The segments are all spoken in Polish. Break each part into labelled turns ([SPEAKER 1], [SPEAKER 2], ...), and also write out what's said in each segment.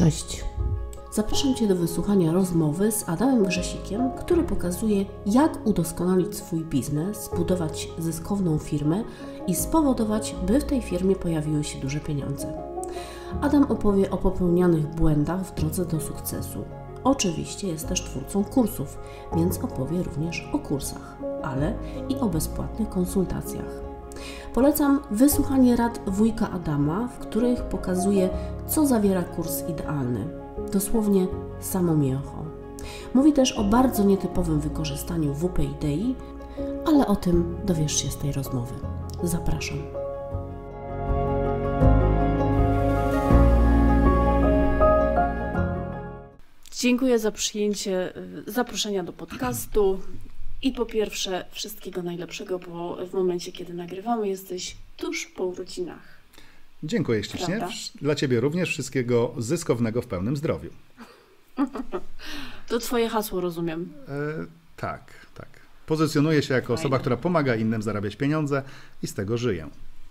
[SPEAKER 1] Cześć! Zapraszam Cię do wysłuchania rozmowy z Adamem Grzesikiem, który pokazuje, jak udoskonalić swój biznes, zbudować zyskowną firmę i spowodować, by w tej firmie pojawiły się duże pieniądze. Adam opowie o popełnianych błędach w drodze do sukcesu. Oczywiście jest też twórcą kursów, więc opowie również o kursach, ale i o bezpłatnych konsultacjach. Polecam wysłuchanie rad wujka Adama, w których pokazuje, co zawiera kurs idealny. Dosłownie samo mięcho. Mówi też o bardzo nietypowym wykorzystaniu WP Idei, ale o tym dowiesz się z tej rozmowy. Zapraszam. Dziękuję za przyjęcie zaproszenia do podcastu. I po pierwsze, wszystkiego najlepszego, bo w momencie, kiedy nagrywamy, jesteś tuż po urodzinach.
[SPEAKER 2] Dziękuję ślicznie. Prawda? Dla Ciebie również wszystkiego zyskownego w pełnym zdrowiu.
[SPEAKER 1] To Twoje hasło, rozumiem.
[SPEAKER 2] Tak. Pozycjonuję się jako osoba, która pomaga innym zarabiać pieniądze i z tego żyję.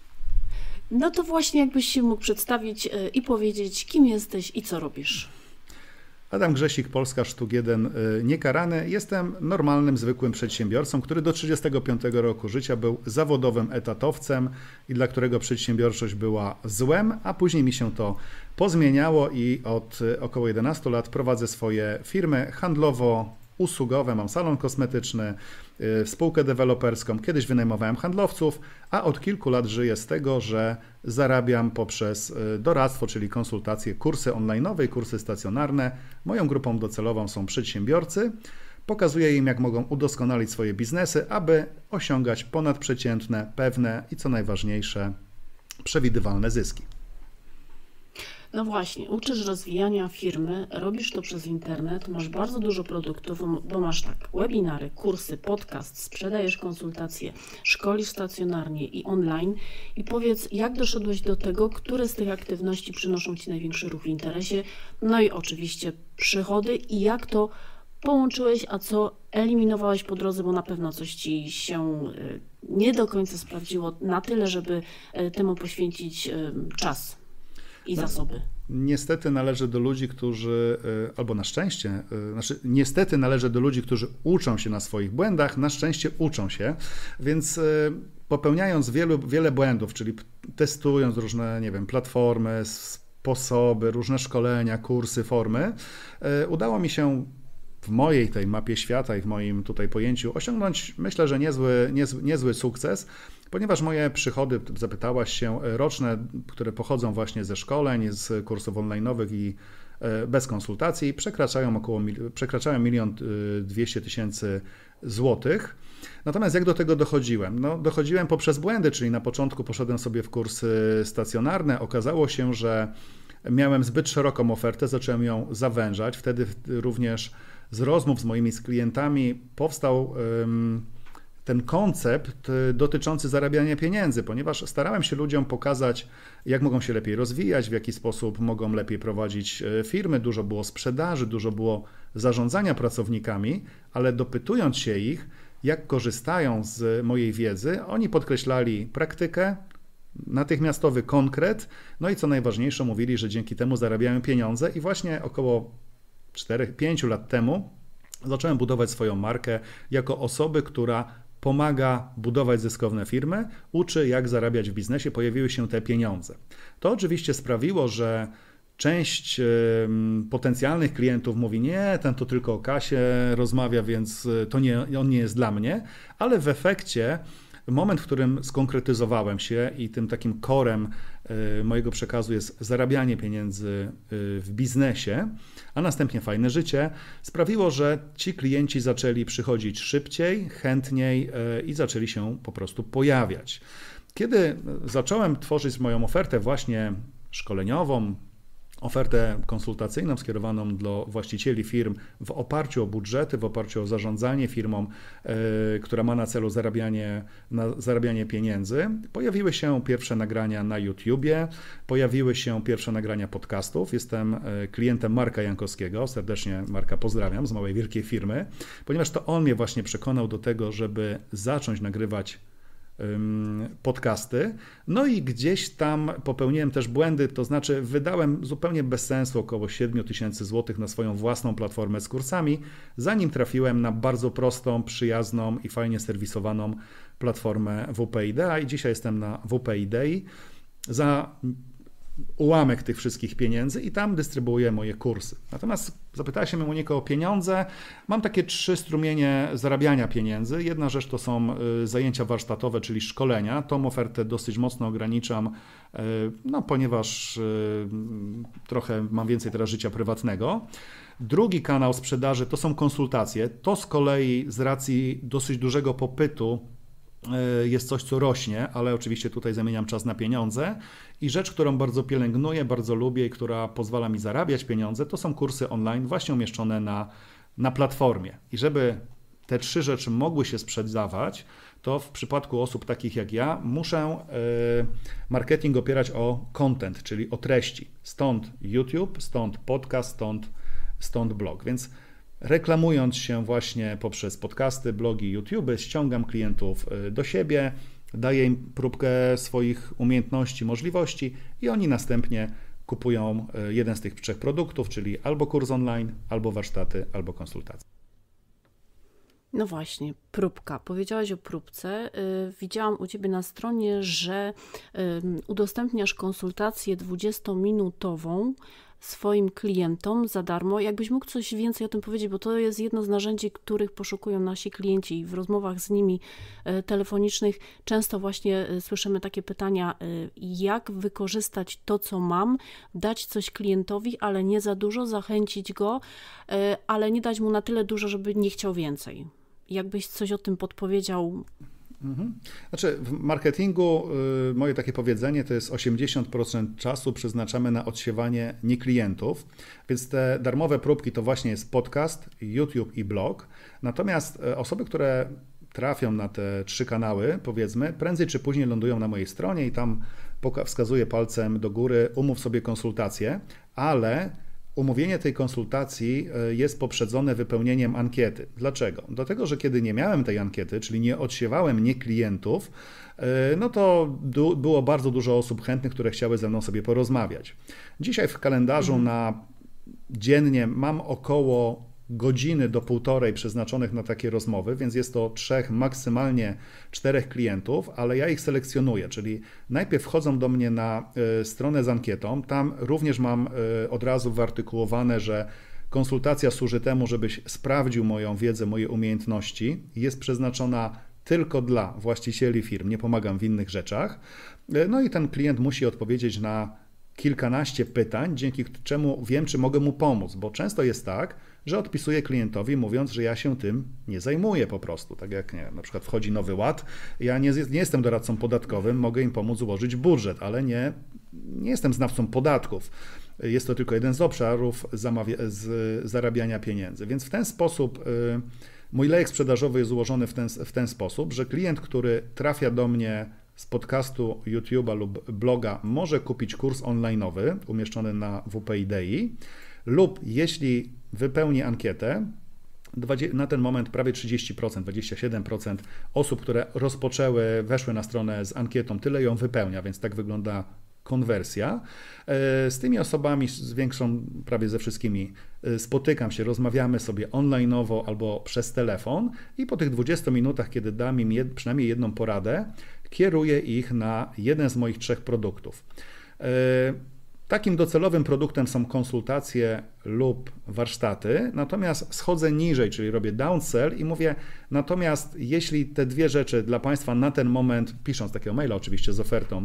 [SPEAKER 1] No to właśnie jakbyś się mógł przedstawić i powiedzieć, kim jesteś i co robisz.
[SPEAKER 2] Adam Grzesik, Polska Sztuk 1, niekarany. Jestem normalnym, zwykłym przedsiębiorcą, który do 35 roku życia był zawodowym etatowcem i dla którego przedsiębiorczość była złem, a później mi się to pozmieniało i od około 11 lat prowadzę swoje firmy handlowo-usługowe. Mam salon kosmetyczny, spółkę deweloperską. Kiedyś wynajmowałem handlowców, a od kilku lat żyję z tego, że zarabiam poprzez doradztwo, czyli konsultacje, kursy online'owe i kursy stacjonarne. Moją grupą docelową są przedsiębiorcy. Pokazuję im, jak mogą udoskonalić swoje biznesy, aby osiągać ponadprzeciętne, pewne i co najważniejsze, przewidywalne zyski.
[SPEAKER 1] No właśnie, uczysz rozwijania firmy, robisz to przez internet, masz bardzo dużo produktów, bo masz tak, webinary, kursy, podcast, sprzedajesz konsultacje, szkolisz stacjonarnie i online. I powiedz, jak doszedłeś do tego, które z tych aktywności przynoszą Ci największy ruch w interesie, no i oczywiście przychody i jak to połączyłeś, a co eliminowałeś po drodze, bo na pewno coś Ci się nie do końca sprawdziło na tyle, żeby temu poświęcić czas i zasoby.
[SPEAKER 2] Niestety należy do ludzi, którzy, albo na szczęście, niestety należy do ludzi, którzy uczą się na swoich błędach, na szczęście uczą się, więc popełniając wiele błędów, czyli testując różne, platformy, sposoby, różne szkolenia, kursy, formy, udało mi się w mojej tej mapie świata i w moim tutaj pojęciu osiągnąć, myślę, że niezły sukces, ponieważ moje przychody, zapytałaś się, roczne, które pochodzą właśnie ze szkoleń, z kursów online'owych i bez konsultacji, przekraczają 1 200 000 złotych. Natomiast jak do tego dochodziłem? No, dochodziłem poprzez błędy, czyli na początku poszedłem sobie w kursy stacjonarne. Okazało się, że miałem zbyt szeroką ofertę, zacząłem ją zawężać. Wtedy również z rozmów z moimi klientami powstał ten koncept dotyczący zarabiania pieniędzy, ponieważ starałem się ludziom pokazać, jak mogą się lepiej rozwijać, w jaki sposób mogą lepiej prowadzić firmy. Dużo było sprzedaży, dużo było zarządzania pracownikami, ale dopytując się ich, jak korzystają z mojej wiedzy, oni podkreślali praktykę, natychmiastowy konkret, no i co najważniejsze, mówili, że dzięki temu zarabiają pieniądze i właśnie około 4-5 lat temu zacząłem budować swoją markę jako osoby, która pomaga budować zyskowne firmy, uczy, jak zarabiać w biznesie, pojawiły się te pieniądze. To oczywiście sprawiło, że część potencjalnych klientów mówi, nie, ten to tylko o kasie rozmawia, więc on nie jest dla mnie, ale w efekcie moment, w którym skonkretyzowałem się i tym takim corem mojego przekazu jest zarabianie pieniędzy w biznesie, a następnie fajne życie, sprawiło, że ci klienci zaczęli przychodzić szybciej, chętniej i zaczęli się po prostu pojawiać. Kiedy zacząłem tworzyć moją ofertę właśnie szkoleniową, ofertę konsultacyjną skierowaną do właścicieli firm w oparciu o budżety, w oparciu o zarządzanie firmą, która ma na celu zarabianie pieniędzy. Pojawiły się pierwsze nagrania na YouTubie, pojawiły się pierwsze nagrania podcastów. Jestem klientem Marka Jankowskiego, serdecznie Marka pozdrawiam z małej wielkiej firmy, ponieważ to on mnie właśnie przekonał do tego, żeby zacząć nagrywać podcasty. No i gdzieś tam popełniłem też błędy, to znaczy wydałem zupełnie bez sensu około 7 000 złotych na swoją własną platformę z kursami, zanim trafiłem na bardzo prostą, przyjazną i fajnie serwisowaną platformę WP Idea i dzisiaj jestem na WP Idei za ułamek tych wszystkich pieniędzy i tam dystrybuuję moje kursy. Natomiast zapytała się mnie Monika o pieniądze. Mam takie 3 strumienie zarabiania pieniędzy. Jedna rzecz to są zajęcia warsztatowe, czyli szkolenia. Tą ofertę dosyć mocno ograniczam, no, ponieważ trochę mam więcej teraz życia prywatnego. Drugi kanał sprzedaży to są konsultacje. To z kolei z racji dosyć dużego popytu jest coś, co rośnie, ale oczywiście tutaj zamieniam czas na pieniądze. I rzecz, którą bardzo pielęgnuję, bardzo lubię i która pozwala mi zarabiać pieniądze, to są kursy online właśnie umieszczone na platformie. I żeby te 3 rzeczy mogły się sprzedawać, to w przypadku osób takich jak ja muszę marketing opierać o content, czyli o treści. Stąd YouTube, stąd podcast, stąd blog. Więc reklamując się właśnie poprzez podcasty, blogi, YouTube, ściągam klientów do siebie, daję im próbkę swoich umiejętności, możliwości i oni następnie kupują jeden z tych 3 produktów, czyli albo kurs online, albo warsztaty, albo konsultacje.
[SPEAKER 1] No właśnie, próbka. Powiedziałaś o próbce. Widziałam u Ciebie na stronie, że udostępniasz konsultację 20-minutową swoim klientom za darmo. Jakbyś mógł coś więcej o tym powiedzieć, bo to jest jedno z narzędzi, których poszukują nasi klienci i w rozmowach z nimi telefonicznych często właśnie słyszymy takie pytania, jak wykorzystać to, co mam, dać coś klientowi, ale nie za dużo, zachęcić go, ale nie dać mu na tyle dużo, żeby nie chciał więcej. Jakbyś coś o tym podpowiedział?
[SPEAKER 2] Znaczy w marketingu moje takie powiedzenie to jest 80% czasu przeznaczamy na odsiewanie nieklientów, więc te darmowe próbki to właśnie jest podcast, YouTube i blog. Natomiast osoby, które trafią na te 3 kanały, powiedzmy, prędzej czy później lądują na mojej stronie i tam wskazuję palcem do góry, umów sobie konsultację, ale umówienie tej konsultacji jest poprzedzone wypełnieniem ankiety. Dlaczego? Dlatego, że kiedy nie miałem tej ankiety, czyli nie odsiewałem nieklientów, no to było bardzo dużo osób chętnych, które chciały ze mną sobie porozmawiać. Dzisiaj w kalendarzu na dziennie mam około godziny do 1,5 przeznaczonych na takie rozmowy, więc jest to 3, maksymalnie 4 klientów, ale ja ich selekcjonuję, czyli najpierw wchodzą do mnie na stronę z ankietą, tam również mam od razu wyartykułowane, że konsultacja służy temu, żebyś sprawdził moją wiedzę, moje umiejętności, jest przeznaczona tylko dla właścicieli firm, nie pomagam w innych rzeczach, no i ten klient musi odpowiedzieć na kilkanaście pytań, dzięki czemu wiem, czy mogę mu pomóc, bo często jest tak, że odpisuję klientowi mówiąc, że ja się tym nie zajmuję po prostu. Tak jak na przykład wchodzi nowy ład, ja nie jestem doradcą podatkowym, mogę im pomóc ułożyć budżet, ale nie jestem znawcą podatków. Jest to tylko jeden z obszarów zarabiania pieniędzy. Więc w ten sposób mój lejek sprzedażowy jest ułożony w ten sposób, że klient, który trafia do mnie z podcastu, YouTube'a lub bloga, może kupić kurs online'owy umieszczony na WP Idei lub jeśli wypełni ankietę, na ten moment prawie 30%, 27% osób, które weszły na stronę z ankietą, tyle ją wypełnia, więc tak wygląda konwersja. Z tymi osobami, z większą, prawie ze wszystkimi spotykam się, rozmawiamy sobie online'owo albo przez telefon i po tych 20 minutach, kiedy dam im przynajmniej jedną poradę, kieruję ich na jeden z moich 3 produktów. Takim docelowym produktem są konsultacje lub warsztaty, natomiast schodzę niżej, czyli robię downsell i mówię, natomiast jeśli te 2 rzeczy dla Państwa na ten moment, pisząc takiego maila oczywiście z ofertą,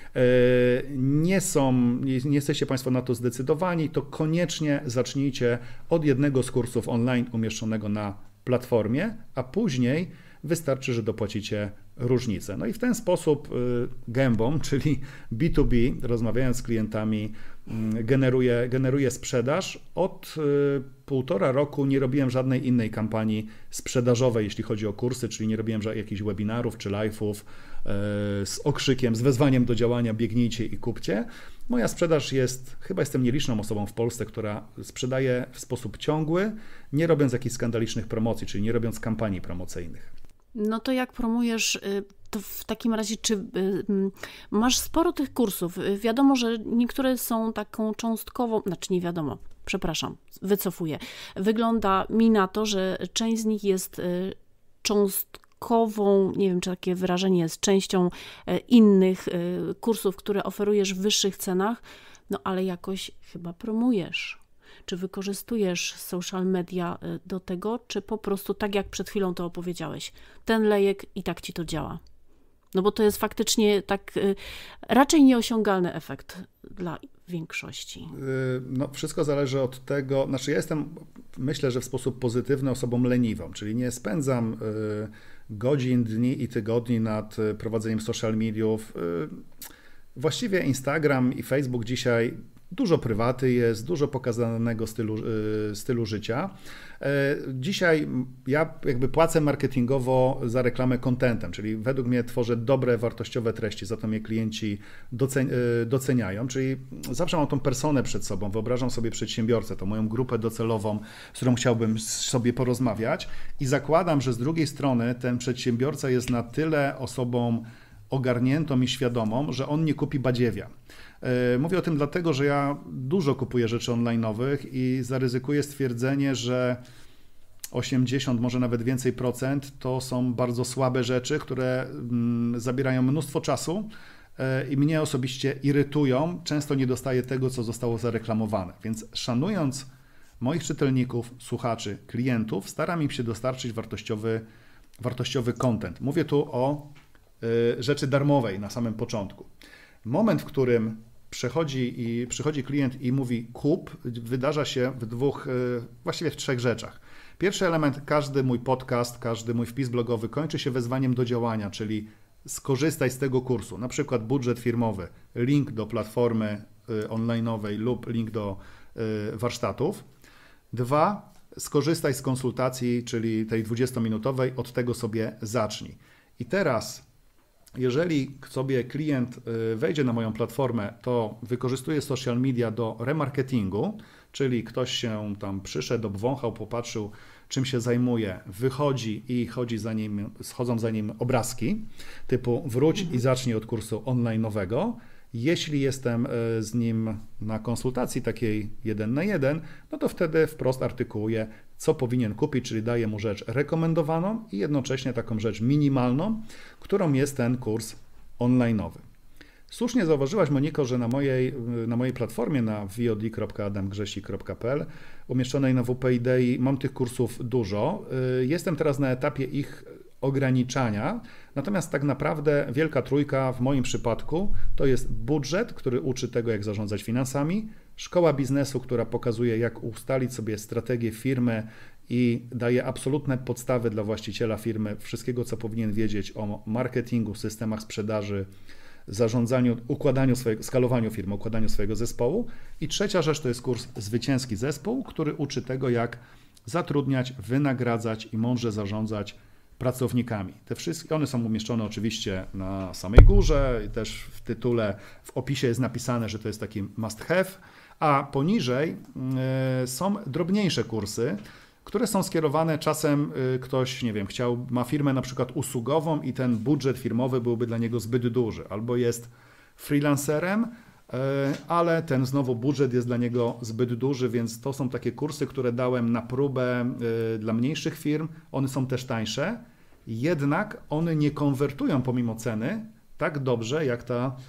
[SPEAKER 2] nie jesteście Państwo na to zdecydowani, to koniecznie zacznijcie od jednego z kursów online umieszczonego na platformie, a później wystarczy, że dopłacicie różnicę. No i w ten sposób gębą, czyli B2B, rozmawiając z klientami, generuję sprzedaż. Od 1,5 roku nie robiłem żadnej innej kampanii sprzedażowej, jeśli chodzi o kursy, czyli nie robiłem jakichś webinarów czy live'ów z okrzykiem, z wezwaniem do działania, biegnijcie i kupcie. Moja sprzedaż chyba jestem nieliczną osobą w Polsce, która sprzedaje w sposób ciągły, nie robiąc jakichś skandalicznych promocji, czyli nie robiąc kampanii promocyjnych.
[SPEAKER 1] No to jak promujesz, to w takim razie, czy masz sporo tych kursów? Wiadomo, że niektóre są taką cząstkową, znaczy nie wiadomo, przepraszam, wycofuję. Wygląda mi na to, że część z nich jest cząstkową, nie wiem, czy takie wyrażenie jest, częścią innych kursów, które oferujesz w wyższych cenach, no ale jakoś chyba promujesz. Czy wykorzystujesz social media do tego, czy po prostu tak jak przed chwilą to opowiedziałeś, ten lejek i tak ci to działa? No bo to jest faktycznie tak raczej nieosiągalny efekt dla większości.
[SPEAKER 2] No, wszystko zależy od tego, znaczy ja myślę, że w sposób pozytywny osobą leniwą, czyli nie spędzam godzin, dni i tygodni nad prowadzeniem social mediów. Właściwie Instagram i Facebook dzisiaj dużo prywaty jest, dużo pokazanego stylu życia. Dzisiaj ja jakby płacę marketingowo za reklamę contentem, czyli według mnie tworzę dobre, wartościowe treści, za to mnie klienci doceniają, czyli zawsze mam tą personę przed sobą, wyobrażam sobie przedsiębiorcę, tą moją grupę docelową, z którą chciałbym sobie porozmawiać i zakładam, że z drugiej strony ten przedsiębiorca jest na tyle osobą ogarniętą i świadomą, że on nie kupi badziewia. Mówię o tym dlatego, że ja dużo kupuję rzeczy online'owych i zaryzykuję stwierdzenie, że 80, może nawet więcej procent to są bardzo słabe rzeczy, które zabierają mnóstwo czasu i mnie osobiście irytują. Często nie dostaję tego, co zostało zareklamowane. Więc szanując moich czytelników, słuchaczy, klientów, staram im się dostarczyć wartościowy content. Mówię tu o rzeczy darmowej na samym początku. Moment, w którym przychodzi klient i mówi kup, wydarza się właściwie w 3 rzeczach. Pierwszy element, każdy mój podcast, każdy mój wpis blogowy kończy się wezwaniem do działania, czyli skorzystaj z tego kursu, na przykład budżet firmowy, link do platformy online'owej lub link do warsztatów. 2, skorzystaj z konsultacji, czyli tej 20-minutowej, od tego sobie zacznij. I teraz jeżeli sobie klient wejdzie na moją platformę, to wykorzystuje social media do remarketingu, czyli ktoś się tam przyszedł, obwąchał, popatrzył, czym się zajmuje, wychodzi i schodzą za nim obrazki typu wróć i zacznij od kursu online'owego. Jeśli jestem z nim na konsultacji takiej 1 na 1, no to wtedy wprost artykułuję, co powinien kupić, czyli daję mu rzecz rekomendowaną i jednocześnie taką rzecz minimalną, którą jest ten kurs online'owy. Słusznie zauważyłaś, Moniko, że na mojej platformie na vod.adamgrzesik.pl umieszczonej na WP Idei mam tych kursów dużo. Jestem teraz na etapie ich ograniczania, natomiast tak naprawdę wielka trójka w moim przypadku to jest budżet, który uczy tego, jak zarządzać finansami, szkoła biznesu, która pokazuje, jak ustalić sobie strategię firmy i daje absolutne podstawy dla właściciela firmy, wszystkiego, co powinien wiedzieć o marketingu, systemach sprzedaży, zarządzaniu, skalowaniu firmy, układaniu swojego zespołu. I trzecia rzecz to jest kurs Zwycięski Zespół, który uczy tego, jak zatrudniać, wynagradzać i mądrze zarządzać pracownikami. Te wszystkie, one są umieszczone oczywiście na samej górze i też w tytule, w opisie jest napisane, że to jest taki must have, a poniżej są drobniejsze kursy, które są skierowane czasem ktoś, nie wiem, ma firmę na przykład usługową i ten budżet firmowy byłby dla niego zbyt duży, albo jest freelancerem, ale ten znowu budżet jest dla niego zbyt duży, więc to są takie kursy, które dałem na próbę dla mniejszych firm. One są też tańsze, jednak one nie konwertują pomimo ceny tak dobrze jak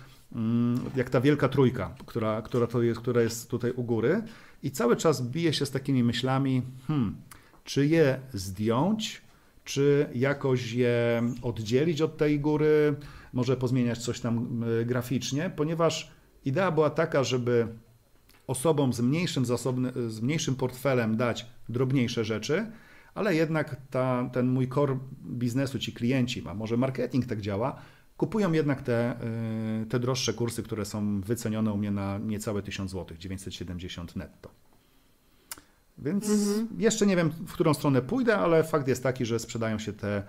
[SPEAKER 2] ta wielka trójka, która jest tutaj u góry i cały czas bije się z takimi myślami, czy je zdjąć, czy jakoś je oddzielić od tej góry, może pozmieniać coś tam graficznie, ponieważ idea była taka, żeby osobom z mniejszym portfelem dać drobniejsze rzeczy, ale jednak ten mój core biznesu, ci klienci, a może marketing tak działa, kupują jednak te droższe kursy, które są wycenione u mnie na niecałe 1000 zł, 970 netto. Więc jeszcze nie wiem, w którą stronę pójdę, ale fakt jest taki, że sprzedają się te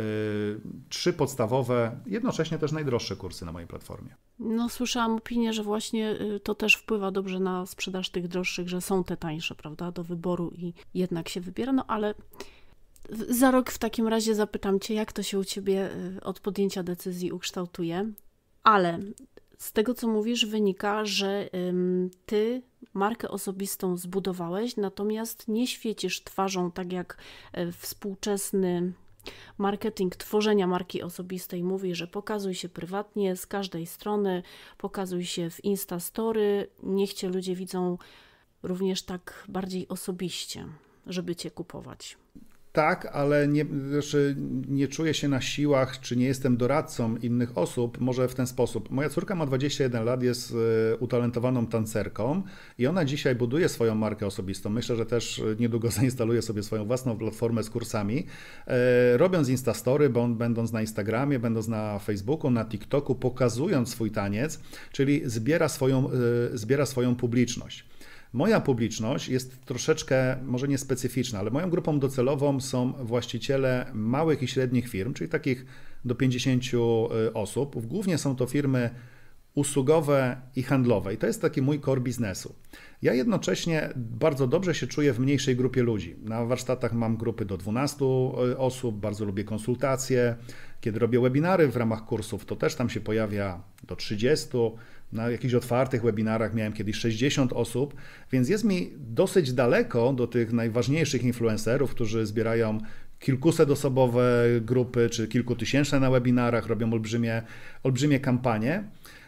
[SPEAKER 2] 3 podstawowe, jednocześnie też najdroższe kursy na mojej platformie.
[SPEAKER 1] No, słyszałam opinię, że właśnie to też wpływa dobrze na sprzedaż tych droższych, że są te tańsze, prawda, do wyboru i jednak się wybiera, no ale Za rok w takim razie zapytam Cię, jak to się u Ciebie od podjęcia decyzji ukształtuje, ale z tego, co mówisz, wynika, że Ty markę osobistą zbudowałeś, natomiast nie świecisz twarzą tak jak współczesny marketing tworzenia marki osobistej mówi, że pokazuj się prywatnie z każdej strony, pokazuj się w Instastory, niech Cię ludzie widzą również tak bardziej osobiście, żeby Cię kupować.
[SPEAKER 2] Tak, ale nie czuję się na siłach, czy nie jestem doradcą innych osób, może w ten sposób. Moja córka ma 21 lat, jest utalentowaną tancerką i ona dzisiaj buduje swoją markę osobistą. Myślę, że też niedługo zainstaluje sobie swoją własną platformę z kursami. Robiąc Instastory, będąc na Instagramie, będąc na Facebooku, na TikToku, pokazując swój taniec, czyli zbiera swoją publiczność. Moja publiczność jest troszeczkę, może nie specyficzna, ale moją grupą docelową są właściciele małych i średnich firm, czyli takich do 50 osób. Głównie są to firmy usługowe i handlowe i to jest taki mój core biznesu. Ja jednocześnie bardzo dobrze się czuję w mniejszej grupie ludzi. Na warsztatach mam grupy do 12 osób, bardzo lubię konsultacje. Kiedy robię webinary w ramach kursów, to też tam się pojawia do 30. Na jakichś otwartych webinarach miałem kiedyś 60 osób, więc jest mi dosyć daleko do tych najważniejszych influencerów, którzy zbierają kilkusetosobowe grupy czy kilkutysięczne na webinarach, robią olbrzymie kampanie.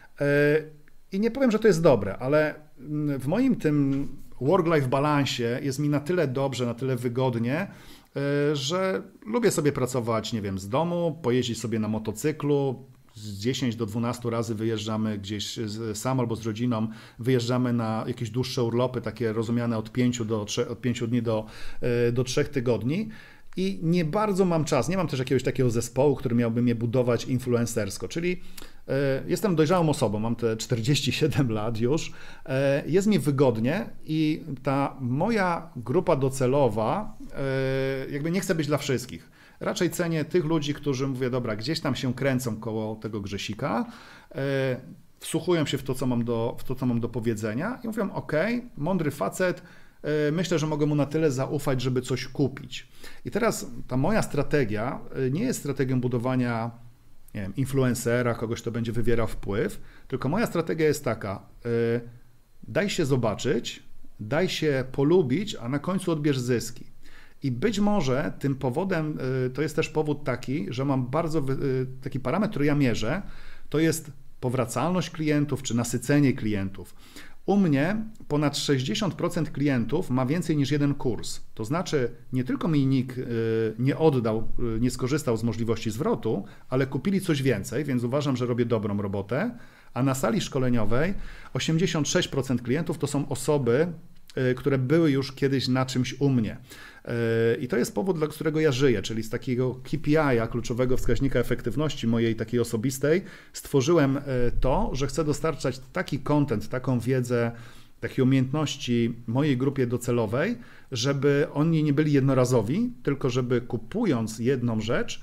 [SPEAKER 2] I nie powiem, że to jest dobre, ale w moim tym work-life balansie jest mi na tyle dobrze, na tyle wygodnie, że lubię sobie pracować, nie wiem, z domu, pojeździć sobie na motocyklu. Z 10 do 12 razy wyjeżdżamy gdzieś sam albo z rodziną, wyjeżdżamy na jakieś dłuższe urlopy, takie rozumiane od 5 dni do 3 tygodni. I nie bardzo mam czas, nie mam też jakiegoś takiego zespołu, który miałby mnie budować influencersko, czyli jestem dojrzałą osobą, mam te 47 lat już, jest mi wygodnie i ta moja grupa docelowa jakby nie chce być dla wszystkich. Raczej cenię tych ludzi, którzy, mówię, dobra, gdzieś tam się kręcą koło tego Grzesika, wsłuchują się w to, co mam do powiedzenia i mówią, ok, mądry facet, myślę, że mogę mu na tyle zaufać, żeby coś kupić. I teraz ta moja strategia nie jest strategią budowania, nie wiem, influencera, kogoś, kto będzie wywierał wpływ, tylko moja strategia jest taka, daj się zobaczyć, daj się polubić, a na końcu odbierz zyski. I być może tym powodem, to jest też powód taki, że mam taki parametr, który ja mierzę, to jest powracalność klientów czy nasycenie klientów. U mnie ponad 60% klientów ma więcej niż jeden kurs. To znaczy nie tylko mi nikt nie oddał, nie skorzystał z możliwości zwrotu, ale kupili coś więcej, więc uważam, że robię dobrą robotę. A na sali szkoleniowej 86% klientów to są osoby, które były już kiedyś na czymś u mnie. I to jest powód, dla którego ja żyję, czyli z takiego KPI-a, kluczowego wskaźnika efektywności mojej takiej osobistej, stworzyłem to, że chcę dostarczać taki content, taką wiedzę, takie umiejętności mojej grupie docelowej, żeby oni nie byli jednorazowi, tylko żeby kupując jedną rzecz,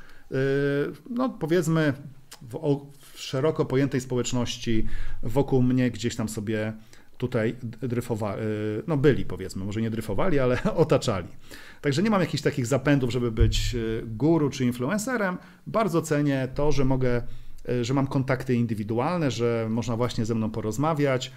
[SPEAKER 2] no powiedzmy w szeroko pojętej społeczności wokół mnie gdzieś tam sobie tutaj dryfowali, no byli powiedzmy, może nie dryfowali, ale otaczali. Także nie mam jakichś takich zapędów, żeby być guru czy influencerem. Bardzo cenię to, że mam kontakty indywidualne, że można właśnie ze mną porozmawiać,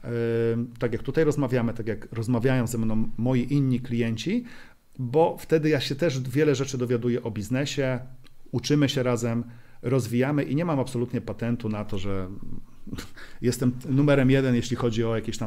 [SPEAKER 2] tak jak tutaj rozmawiamy, tak jak rozmawiają ze mną moi inni klienci, bo wtedy ja się też wiele rzeczy dowiaduję o biznesie, uczymy się razem, rozwijamy i nie mam absolutnie patentu na to, że jestem numerem 1, jeśli chodzi o jakieś tam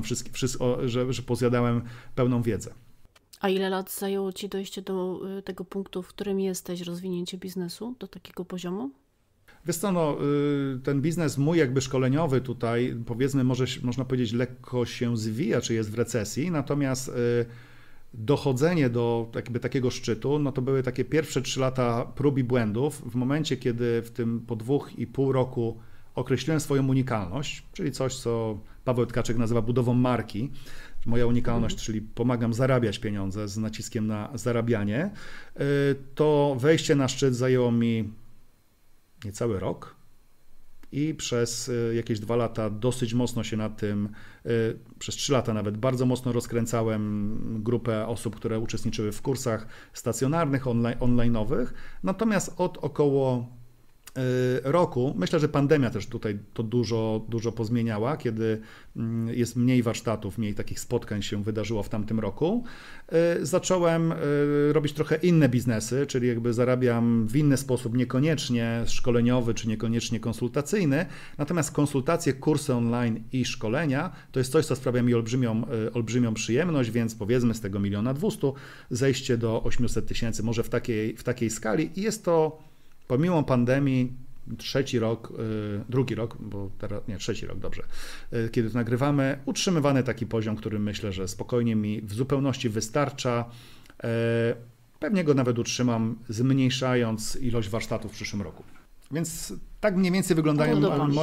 [SPEAKER 2] że pozjadałem pełną wiedzę.
[SPEAKER 1] A ile lat zajęło Ci dojście do tego punktu, w którym jesteś, rozwinięcie biznesu, do takiego poziomu?
[SPEAKER 2] Wiesz co, no, ten biznes mój jakby szkoleniowy tutaj, powiedzmy, można powiedzieć, lekko się zwija, czy jest w recesji, natomiast dochodzenie do jakby takiego szczytu, no to były takie pierwsze 3 lata prób i błędów. W momencie, kiedy w tym po 2,5 roku określiłem swoją unikalność, czyli coś, co Paweł Tkaczyk nazywa budową marki. Moja unikalność, czyli pomagam zarabiać pieniądze z naciskiem na zarabianie, to wejście na szczyt zajęło mi niecały rok. i przez jakieś 2 lata dosyć mocno się nad tym, przez 3 lata nawet bardzo mocno rozkręcałem grupę osób, które uczestniczyły w kursach stacjonarnych, online'owych. Natomiast od około roku, myślę, że pandemia też tutaj to dużo pozmieniała, kiedy jest mniej warsztatów, mniej takich spotkań się wydarzyło w tamtym roku. Zacząłem robić trochę inne biznesy, czyli jakby zarabiam w inny sposób, niekoniecznie szkoleniowy czy niekoniecznie konsultacyjny, natomiast konsultacje, kursy online i szkolenia to jest coś, co sprawia mi olbrzymią przyjemność, więc powiedzmy z tego 1 200 000 zejście do 800 000, może w takiej skali i jest to pomimo pandemii, drugi rok, bo teraz, nie, trzeci rok, dobrze, kiedy to nagrywamy, utrzymywany taki poziom, który myślę, że spokojnie mi w zupełności wystarcza. Pewnie go nawet utrzymam, zmniejszając ilość warsztatów w przyszłym roku. Więc tak mniej więcej wyglądają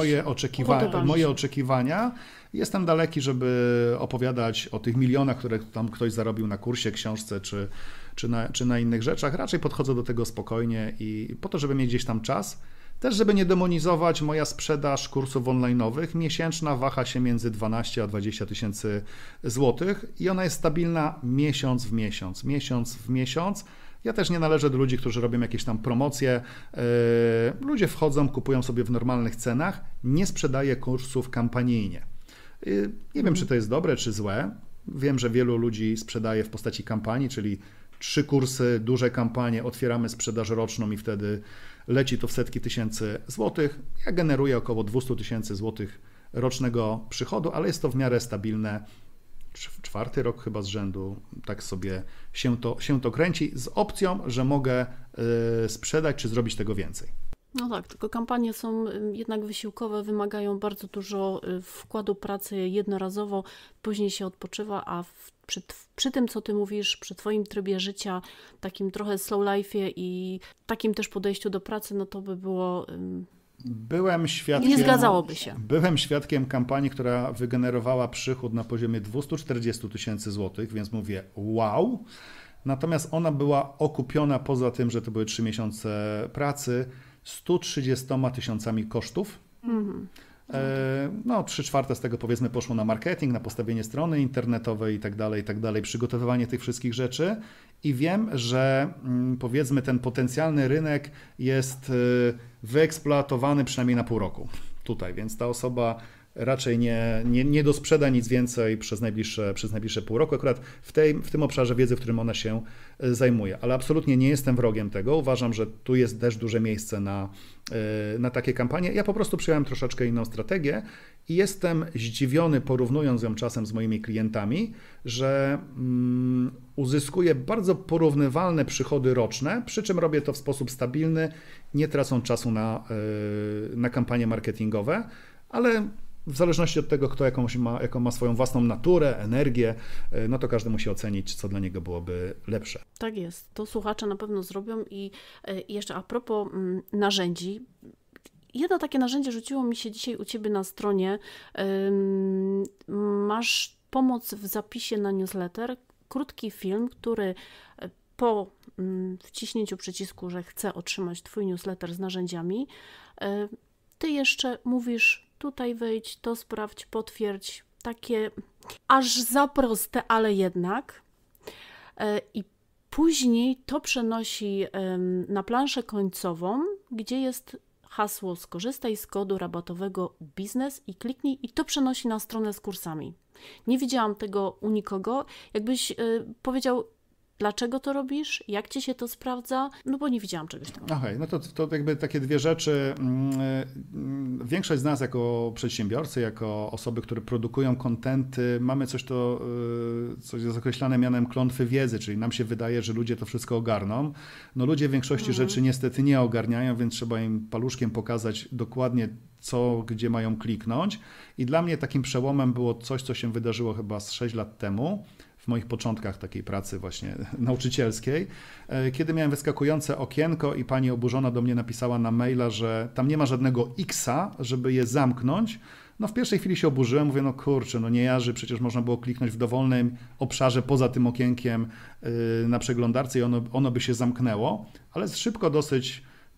[SPEAKER 2] moje oczekiwania. Jestem daleki, żeby opowiadać o tych milionach, które tam ktoś zarobił na kursie, książce czy na innych rzeczach. Raczej podchodzę do tego spokojnie i po to, żeby mieć gdzieś tam czas. Też, żeby nie demonizować, moja sprzedaż kursów online'owych miesięczna waha się między 12 a 20 tysięcy złotych i ona jest stabilna miesiąc w miesiąc. Ja też nie należę do ludzi, którzy robią jakieś tam promocje. Ludzie wchodzą, kupują sobie w normalnych cenach. Nie sprzedaję kursów kampanijnie. Nie wiem, czy to jest dobre, czy złe. Wiem, że wielu ludzi sprzedaje w postaci kampanii, czyli 3 kursy, duże kampanie, otwieramy sprzedaż roczną i wtedy leci to w setki tysięcy złotych. Ja generuję około 200 tysięcy złotych rocznego przychodu, ale jest to w miarę stabilne. 4. rok chyba z rzędu, tak sobie się to kręci, z opcją, że mogę sprzedać czy zrobić tego więcej.
[SPEAKER 1] No tak, tylko kampanie są jednak wysiłkowe, wymagają bardzo dużo wkładu pracy jednorazowo, później się odpoczywa, a przy tym, co ty mówisz, przy twoim trybie życia, takim trochę slow life'ie i takim też podejściu do pracy, no to by było... Nie zgadzałoby się.
[SPEAKER 2] Byłem świadkiem kampanii, która wygenerowała przychód na poziomie 240 tysięcy złotych, więc mówię wow. Natomiast ona była okupiona, poza tym, że to były 3 miesiące pracy, 130 tysiącami kosztów. No 3/4 z tego powiedzmy poszło na marketing, na postawienie strony internetowej i tak dalej, przygotowywanie tych wszystkich rzeczy i wiem, że powiedzmy ten potencjalny rynek jest wyeksploatowany przynajmniej na pół roku tutaj, więc ta osoba raczej nie dosprzeda nic więcej przez najbliższe pół roku, akurat w tym obszarze wiedzy, w którym ona się zajmuje. Ale absolutnie nie jestem wrogiem tego. Uważam, że tu jest też duże miejsce na takie kampanie. Ja po prostu przyjąłem troszeczkę inną strategię i jestem zdziwiony, porównując ją czasem z moimi klientami, że uzyskuję bardzo porównywalne przychody roczne, przy czym robię to w sposób stabilny, nie tracąc czasu na kampanie marketingowe, ale w zależności od tego, kto jaką ma swoją własną naturę, energię, no to każdy musi ocenić, co dla niego byłoby lepsze.
[SPEAKER 1] Tak jest. To słuchacze na pewno zrobią i jeszcze a propos narzędzi. Jedno takie narzędzie rzuciło mi się dzisiaj u Ciebie na stronie. Masz pomoc w zapisie na newsletter, krótki film, który po wciśnięciu przycisku, że chcę otrzymać Twój newsletter z narzędziami, Ty jeszcze mówisz, tutaj wejdź, to sprawdź, potwierdź, takie aż za proste, ale jednak. I później to przenosi na planszę końcową, gdzie jest hasło skorzystaj z kodu rabatowego biznes i kliknij i to przenosi na stronę z kursami. Nie widziałam tego u nikogo. Jakbyś powiedział, dlaczego to robisz? Jak Ci się to sprawdza? No bo nie widziałam czegoś takiego.
[SPEAKER 2] Okej, no to jakby takie dwie rzeczy. Większość z nas jako przedsiębiorcy, jako osoby, które produkują kontenty, mamy coś jest określane mianem klątwy wiedzy, czyli nam się wydaje, że ludzie to wszystko ogarną. No ludzie większości rzeczy niestety nie ogarniają, więc trzeba im paluszkiem pokazać dokładnie gdzie mają kliknąć. I dla mnie takim przełomem było coś, co się wydarzyło chyba z 6 lat temu, w moich początkach takiej pracy właśnie nauczycielskiej, kiedy miałem wyskakujące okienko i pani oburzona do mnie napisała na maila, że tam nie ma żadnego X-a, żeby je zamknąć. No w pierwszej chwili się oburzyłem, mówię, no kurczę, no nie jarzy, przecież można było kliknąć w dowolnym obszarze poza tym okienkiem na przeglądarce i ono by się zamknęło, ale szybko dosyć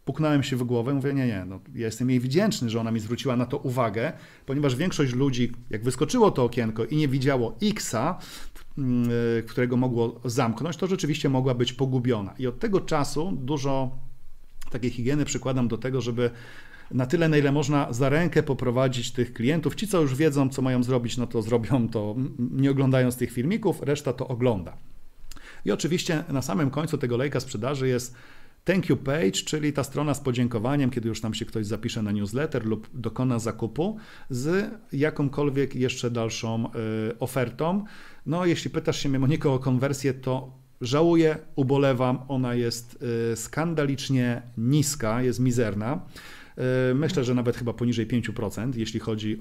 [SPEAKER 2] puknąłem się w głowę, mówię, nie, no, ja jestem jej wdzięczny, że ona mi zwróciła na to uwagę, ponieważ większość ludzi, jak wyskoczyło to okienko i nie widziało X-a, którego mogło zamknąć, to rzeczywiście mogła być pogubiona. I od tego czasu dużo takiej higieny przykładam do tego, żeby na tyle, na ile można za rękę poprowadzić tych klientów. Ci, co już wiedzą, co mają zrobić, no to zrobią to nie oglądając tych filmików, reszta to ogląda. I oczywiście na samym końcu tego lejka sprzedaży jest thank you page, czyli ta strona z podziękowaniem, kiedy już tam się ktoś zapisze na newsletter lub dokona zakupu z jakąkolwiek jeszcze dalszą ofertą. No jeśli pytasz się mnie, Moniko, o konwersję, to żałuję, ubolewam, ona jest skandalicznie niska, jest mizerna. Myślę, że nawet chyba poniżej 5%, jeśli chodzi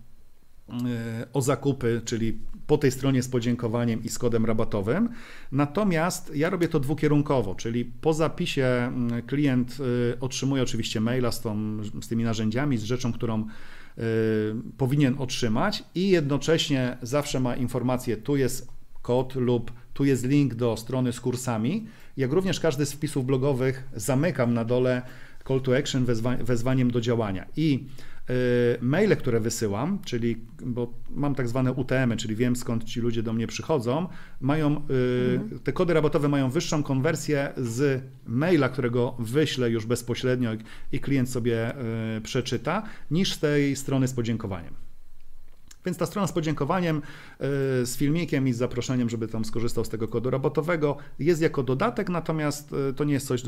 [SPEAKER 2] o zakupy, czyli po tej stronie z podziękowaniem i z kodem rabatowym. Natomiast ja robię to dwukierunkowo, czyli po zapisie klient otrzymuje oczywiście maila z tymi narzędziami, z rzeczą, którą powinien otrzymać i jednocześnie zawsze ma informację, tu jest kod lub tu jest link do strony z kursami. Jak również każdy z wpisów blogowych zamykam na dole call to action wezwaniem do działania. I maile, które wysyłam, czyli, bo mam tak zwane UTM-y, czyli wiem, skąd ci ludzie do mnie przychodzą, mają, te kody rabatowe mają wyższą konwersję z maila, którego wyślę już bezpośrednio i klient sobie przeczyta, niż z tej strony z podziękowaniem. Więc ta strona z podziękowaniem, z filmikiem i z zaproszeniem, żeby tam skorzystał z tego kodu rabatowego, jest jako dodatek, natomiast to nie jest coś,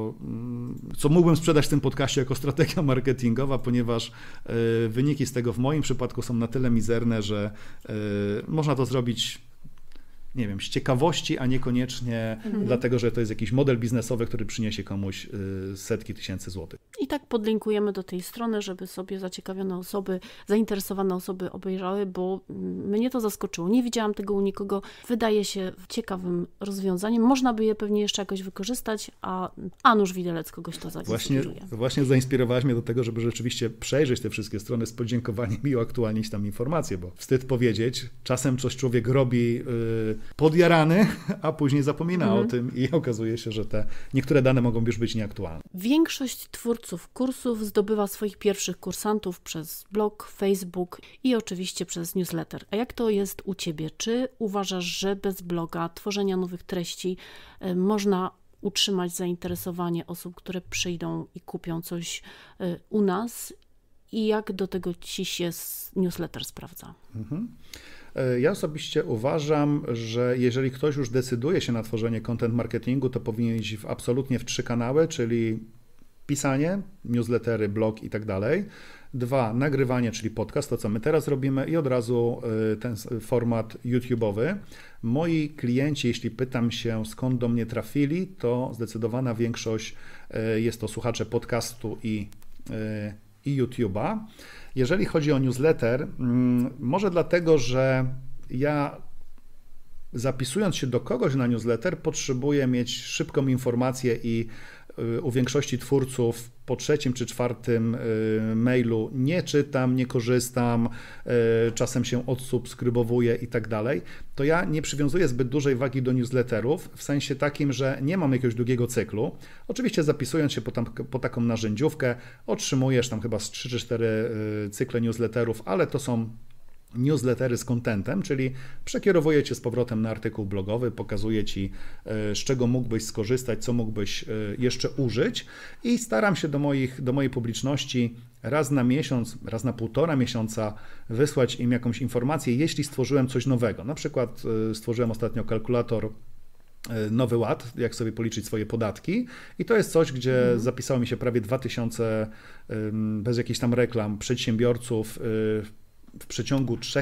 [SPEAKER 2] co mógłbym sprzedać w tym podcaście jako strategia marketingowa, ponieważ wyniki z tego w moim przypadku są na tyle mizerne, że można to zrobić, nie wiem, z ciekawości, a niekoniecznie dlatego, że to jest jakiś model biznesowy, który przyniesie komuś setki tysięcy złotych.
[SPEAKER 1] I tak podlinkujemy do tej strony, żeby sobie zaciekawione osoby, zainteresowane osoby obejrzały, bo mnie to zaskoczyło. Nie widziałam tego u nikogo. Wydaje się ciekawym rozwiązaniem. Można by je pewnie jeszcze jakoś wykorzystać, a nuż widelec kogoś to zainspiruje.
[SPEAKER 2] Właśnie zainspirowałaś mnie do tego, żeby rzeczywiście przejrzeć te wszystkie strony z podziękowaniem i uaktualnić tam informacje, bo wstyd powiedzieć, czasem coś człowiek robi podjarany, a później zapomina o tym i okazuje się, że te niektóre dane mogą już być nieaktualne.
[SPEAKER 1] Większość twórców kursów zdobywa swoich pierwszych kursantów przez blog, Facebook i oczywiście przez newsletter. A jak to jest u Ciebie? Czy uważasz, że bez bloga, tworzenia nowych treści można utrzymać zainteresowanie osób, które przyjdą i kupią coś u nas? I jak do tego Ci się newsletter sprawdza?
[SPEAKER 2] Ja osobiście uważam, że jeżeli ktoś już decyduje się na tworzenie content marketingu, to powinien iść absolutnie w 3 kanały, czyli pisanie, newslettery, blog i tak dalej. 2, nagrywanie, czyli podcast, to co my teraz robimy i od razu ten format YouTube'owy. Moi klienci, jeśli pytam się, skąd do mnie trafili, to zdecydowana większość jest to słuchacze podcastu i YouTube'a. Jeżeli chodzi o newsletter, może dlatego, że ja zapisując się do kogoś na newsletter potrzebuję mieć szybką informację i u większości twórców po 3. czy 4. mailu nie czytam, nie korzystam, czasem się odsubskrybowuję i tak dalej, to ja nie przywiązuję zbyt dużej wagi do newsletterów, w sensie takim, że nie mam jakiegoś długiego cyklu. Oczywiście zapisując się po taką narzędziówkę, otrzymujesz tam chyba z 3 czy 4 cykle newsletterów, ale to są newslettery z contentem, czyli przekierowuję Cię z powrotem na artykuł blogowy, pokazuję Ci, z czego mógłbyś skorzystać, co mógłbyś jeszcze użyć i staram się do mojej publiczności raz na miesiąc, raz na 1,5 miesiąca wysłać im jakąś informację, jeśli stworzyłem coś nowego. Na przykład stworzyłem ostatnio kalkulator Nowy Ład, jak sobie policzyć swoje podatki i to jest coś, gdzie zapisało mi się prawie 2000 bez jakichś tam reklam przedsiębiorców w przeciągu 3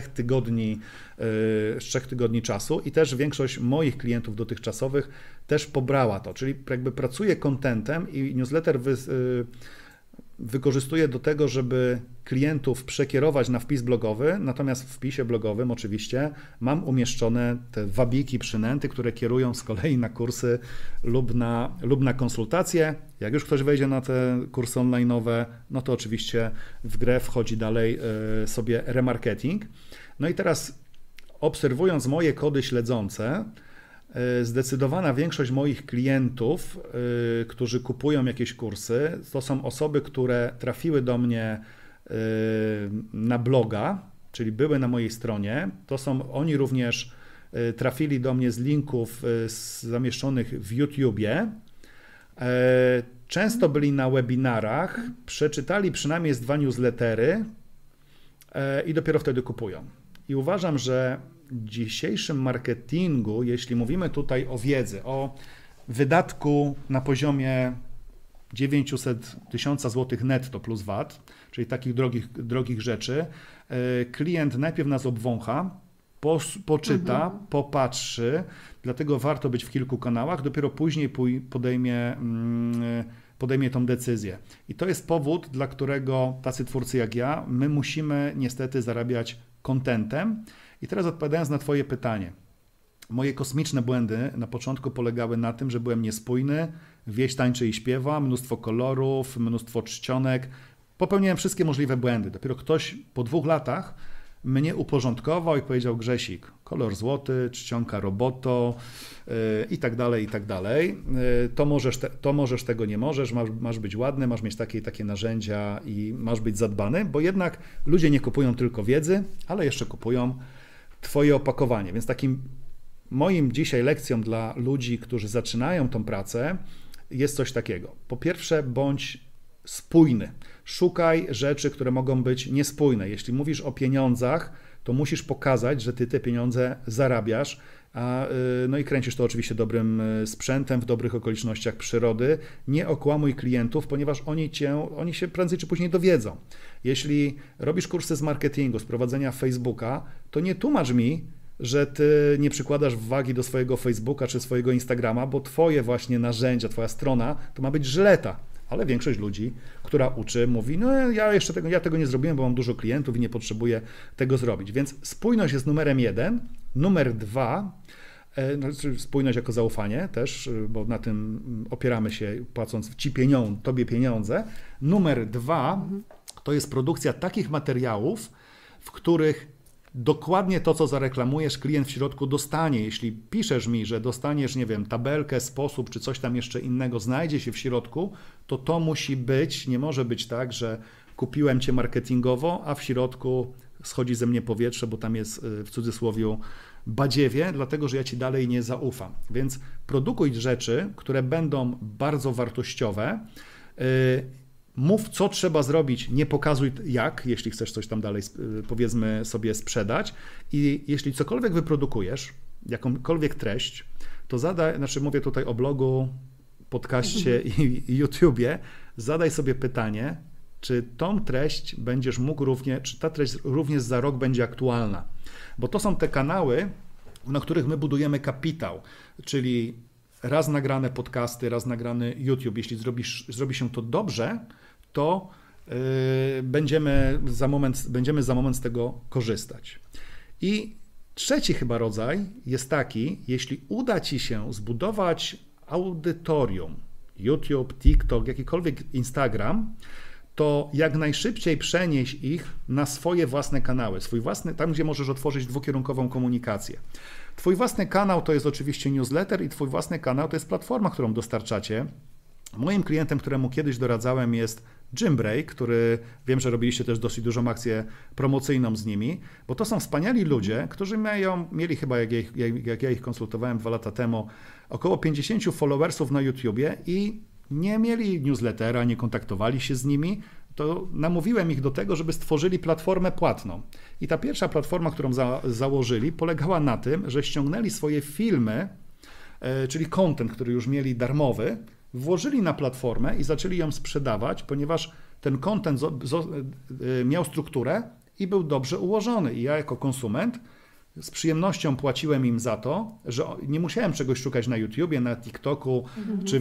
[SPEAKER 2] tygodni czasu i też większość moich klientów dotychczasowych też pobrała to, czyli jakby pracuję contentem i newsletter wykorzystuję do tego, żeby klientów przekierować na wpis blogowy, natomiast w wpisie blogowym oczywiście mam umieszczone te wabiki, przynęty, które kierują z kolei na kursy lub na konsultacje. Jak już ktoś wejdzie na te kursy online'owe, no to oczywiście w grę wchodzi dalej sobie remarketing. No i teraz obserwując moje kody śledzące, zdecydowana większość moich klientów, którzy kupują jakieś kursy, to są osoby, które trafiły do mnie na bloga, czyli były na mojej stronie. Oni również trafili do mnie z linków zamieszczonych w YouTubie. Często byli na webinarach, przeczytali przynajmniej z 2 newslettery i dopiero wtedy kupują. I uważam, że w dzisiejszym marketingu, jeśli mówimy tutaj o wiedzy, o wydatku na poziomie 900 000 złotych netto plus VAT, czyli takich drogich rzeczy, klient najpierw nas obwącha, poczyta, popatrzy, dlatego warto być w kilku kanałach, dopiero później podejmie tą decyzję. I to jest powód, dla którego tacy twórcy jak ja, my musimy niestety zarabiać contentem. I teraz odpowiadając na Twoje pytanie. Moje kosmiczne błędy na początku polegały na tym, że byłem niespójny, wieś tańczy i śpiewa, mnóstwo kolorów, mnóstwo czcionek. Popełniałem wszystkie możliwe błędy. Dopiero ktoś po 2 latach mnie uporządkował i powiedział: Grzesik, kolor złoty, czcionka roboto i tak dalej, i tak dalej. To możesz, tego nie możesz, masz być ładny, masz mieć takie i takie narzędzia i masz być zadbany, bo jednak ludzie nie kupują tylko wiedzy, ale jeszcze kupują Twoje opakowanie. Więc takim moim dzisiaj lekcją dla ludzi, którzy zaczynają tą pracę, jest coś takiego. Po pierwsze, bądź spójny. Szukaj rzeczy, które mogą być niespójne. Jeśli mówisz o pieniądzach, to musisz pokazać, że ty te pieniądze zarabiasz, no i kręcisz to oczywiście dobrym sprzętem, w dobrych okolicznościach przyrody. Nie okłamuj klientów, ponieważ oni się prędzej czy później dowiedzą. Jeśli robisz kursy z marketingu, z prowadzenia Facebooka, to nie tłumacz mi, że ty nie przykładasz wagi do swojego Facebooka czy swojego Instagrama, bo twoje właśnie narzędzia, twoja strona to ma być żyleta. Ale większość ludzi, która uczy, mówi: no ja tego nie zrobiłem, bo mam dużo klientów i nie potrzebuję tego zrobić. Więc spójność jest numerem 1. Numer 2, spójność jako zaufanie też, bo na tym opieramy się, płacąc tobie pieniądze. Numer 2 to jest produkcja takich materiałów, w których dokładnie to, co zareklamujesz, klient w środku dostanie. Jeśli piszesz mi, że dostaniesz, nie wiem, tabelkę, sposób, czy coś tam jeszcze innego znajdzie się w środku, to musi być, nie może być tak, że kupiłem cię marketingowo, a w środku schodzi ze mnie powietrze, bo tam jest w cudzysłowie badziewie, dlatego że ja ci dalej nie zaufam. Więc produkuj rzeczy, które będą bardzo wartościowe. Mów, co trzeba zrobić, nie pokazuj jak, jeśli chcesz coś tam dalej, powiedzmy sobie, sprzedać. I jeśli cokolwiek wyprodukujesz, jakąkolwiek treść, to mówię tutaj o blogu, podcaście i YouTubie, zadaj sobie pytanie, czy tą treść będziesz mógł czy ta treść również za rok będzie aktualna. Bo to są te kanały, na których my budujemy kapitał, czyli raz nagrane podcasty, raz nagrany YouTube. Jeśli zrobi się to dobrze, to będziemy za moment z tego korzystać. I trzeci chyba rodzaj jest taki: jeśli uda ci się zbudować audytorium, YouTube, TikTok, jakikolwiek Instagram, to jak najszybciej przenieś ich na swoje własne kanały, swój własny, tam gdzie możesz otworzyć dwukierunkową komunikację. Twój własny kanał to jest oczywiście newsletter i twój własny kanał to jest platforma, którą dostarczacie. Moim klientem, któremu kiedyś doradzałem, jest Gymbreak, który wiem, że robiliście też dosyć dużą akcję promocyjną z nimi, bo to są wspaniali ludzie, którzy mieli chyba, jak ja ich konsultowałem 2 lata temu, około 50 followersów na YouTubie i nie mieli newslettera, nie kontaktowali się z nimi, to namówiłem ich do tego, żeby stworzyli platformę płatną. I ta pierwsza platforma, którą założyli, polegała na tym, że ściągnęli swoje filmy, czyli content, który już mieli darmowy, włożyli na platformę i zaczęli ją sprzedawać, ponieważ ten content miał strukturę i był dobrze ułożony. I ja jako konsument z przyjemnością płaciłem im za to, że nie musiałem czegoś szukać na YouTubie, na TikToku czy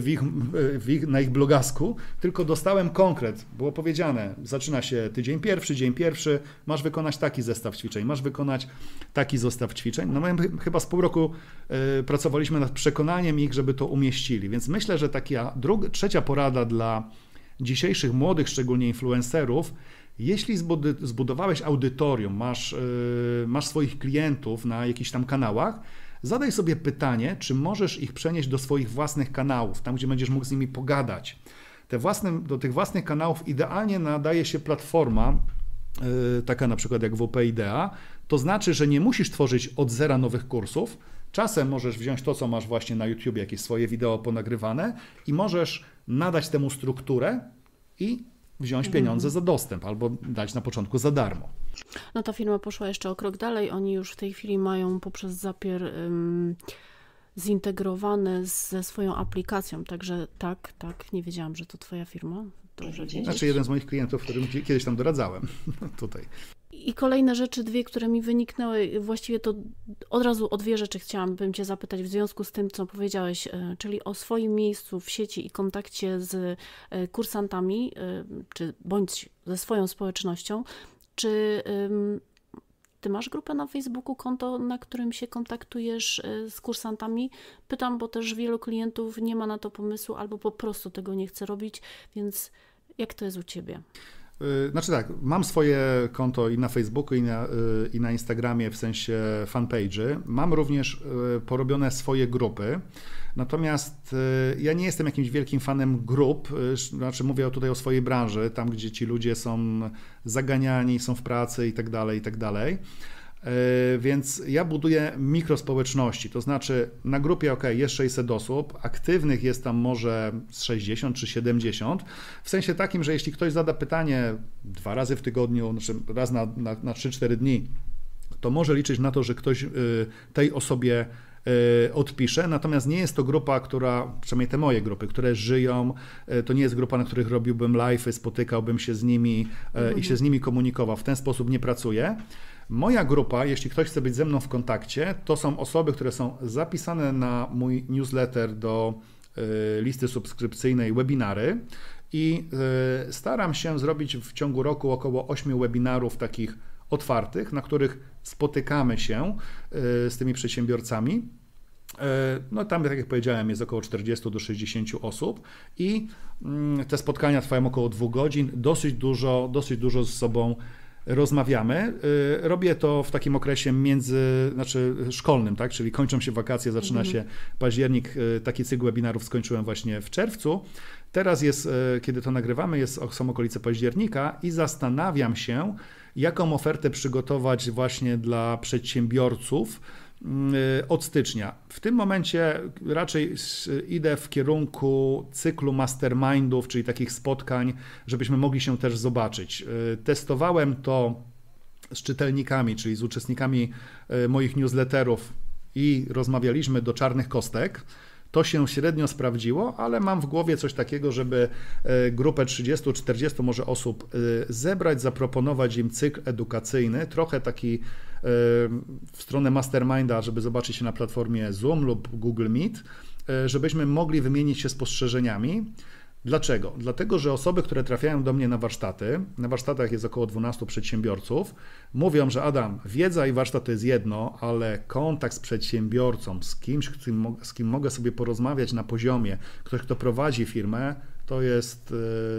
[SPEAKER 2] na ich blogasku, tylko dostałem konkret. Było powiedziane: zaczyna się dzień pierwszy, masz wykonać taki zestaw ćwiczeń, masz wykonać taki zestaw ćwiczeń. No my chyba z pół roku pracowaliśmy nad przekonaniem ich, żeby to umieścili. Więc myślę, że trzecia porada dla dzisiejszych młodych, szczególnie influencerów: jeśli zbudowałeś audytorium, masz swoich klientów na jakichś tam kanałach, zadaj sobie pytanie, czy możesz ich przenieść do swoich własnych kanałów, tam gdzie będziesz mógł z nimi pogadać. Do tych własnych kanałów idealnie nadaje się platforma, taka na przykład jak WP Idea, to znaczy, że nie musisz tworzyć od zera nowych kursów. Czasem możesz wziąć to, co masz właśnie na YouTube, jakieś swoje wideo ponagrywane i możesz nadać temu strukturę i wziąć pieniądze za dostęp albo dać na początku za darmo.
[SPEAKER 1] No ta firma poszła jeszcze o krok dalej. Oni już w tej chwili mają poprzez Zapier zintegrowane ze swoją aplikacją. Także tak, nie wiedziałam, że to twoja firma. Dobrze wiedzieć.
[SPEAKER 2] Znaczy jeden z moich klientów, którym kiedyś tam doradzałem tutaj.
[SPEAKER 1] I kolejne rzeczy, dwie, które mi wyniknęły, właściwie to od razu o dwie rzeczy chciałabym Cię zapytać w związku z tym, co powiedziałeś, czyli o swoim miejscu w sieci i kontakcie z kursantami, czy bądź ze swoją społecznością. Czy Ty masz grupę na Facebooku, konto, na którym się kontaktujesz z kursantami? Pytam, bo też wielu klientów nie ma na to pomysłu albo po prostu tego nie chce robić, więc jak to jest u Ciebie?
[SPEAKER 2] Znaczy tak, mam swoje konto i na Facebooku, i na Instagramie, w sensie fanpage'y. Mam również porobione swoje grupy. Natomiast ja nie jestem jakimś wielkim fanem grup, znaczy mówię tutaj o swojej branży, tam gdzie ci ludzie są zaganiani, są w pracy i tak dalej. Więc ja buduję mikrospołeczności, to znaczy na grupie jest 600 osób, aktywnych jest tam może z 60 czy 70, w sensie takim, że jeśli ktoś zada pytanie 2 razy w tygodniu, znaczy raz na 3-4 dni, to może liczyć na to, że ktoś tej osobie odpisze, natomiast nie jest to grupa, przynajmniej te moje grupy, które żyją, to nie jest grupa, na których robiłbym live'y, spotykałbym się z nimi i się z nimi komunikował, w ten sposób nie pracuję. Moja grupa, jeśli ktoś chce być ze mną w kontakcie, to są osoby, które są zapisane na mój newsletter do listy subskrypcyjnej webinary i staram się zrobić w ciągu roku około 8 webinarów takich otwartych, na których spotykamy się z tymi przedsiębiorcami. No tam, tak jak powiedziałem, jest około 40 do 60 osób i te spotkania trwają około 2 godzin, dosyć dużo ze sobą rozmawiamy. Robię to w takim okresie szkolnym, tak? Czyli kończą się wakacje, zaczyna się październik. Taki cykl webinarów skończyłem właśnie w czerwcu. Teraz jest, kiedy to nagrywamy, są okolice października i zastanawiam się, jaką ofertę przygotować właśnie dla przedsiębiorców od stycznia. W tym momencie raczej idę w kierunku cyklu mastermindów, czyli takich spotkań, żebyśmy mogli się też zobaczyć. Testowałem to z czytelnikami, czyli z uczestnikami moich newsletterów i rozmawialiśmy do czarnych kostek. To się średnio sprawdziło, ale mam w głowie coś takiego, żeby grupę 30-40 może osób zebrać, zaproponować im cykl edukacyjny, trochę taki w stronę masterminda, żeby zobaczyć się na platformie Zoom lub Google Meet, żebyśmy mogli wymienić się spostrzeżeniami. Dlaczego? Dlatego, że osoby, które trafiają do mnie na warsztatach jest około 12 przedsiębiorców, mówią, że Adam, wiedza i warsztat to jest jedno, ale kontakt z przedsiębiorcą, z kimś, z kim mogę sobie porozmawiać na poziomie, ktoś, kto prowadzi firmę, to jest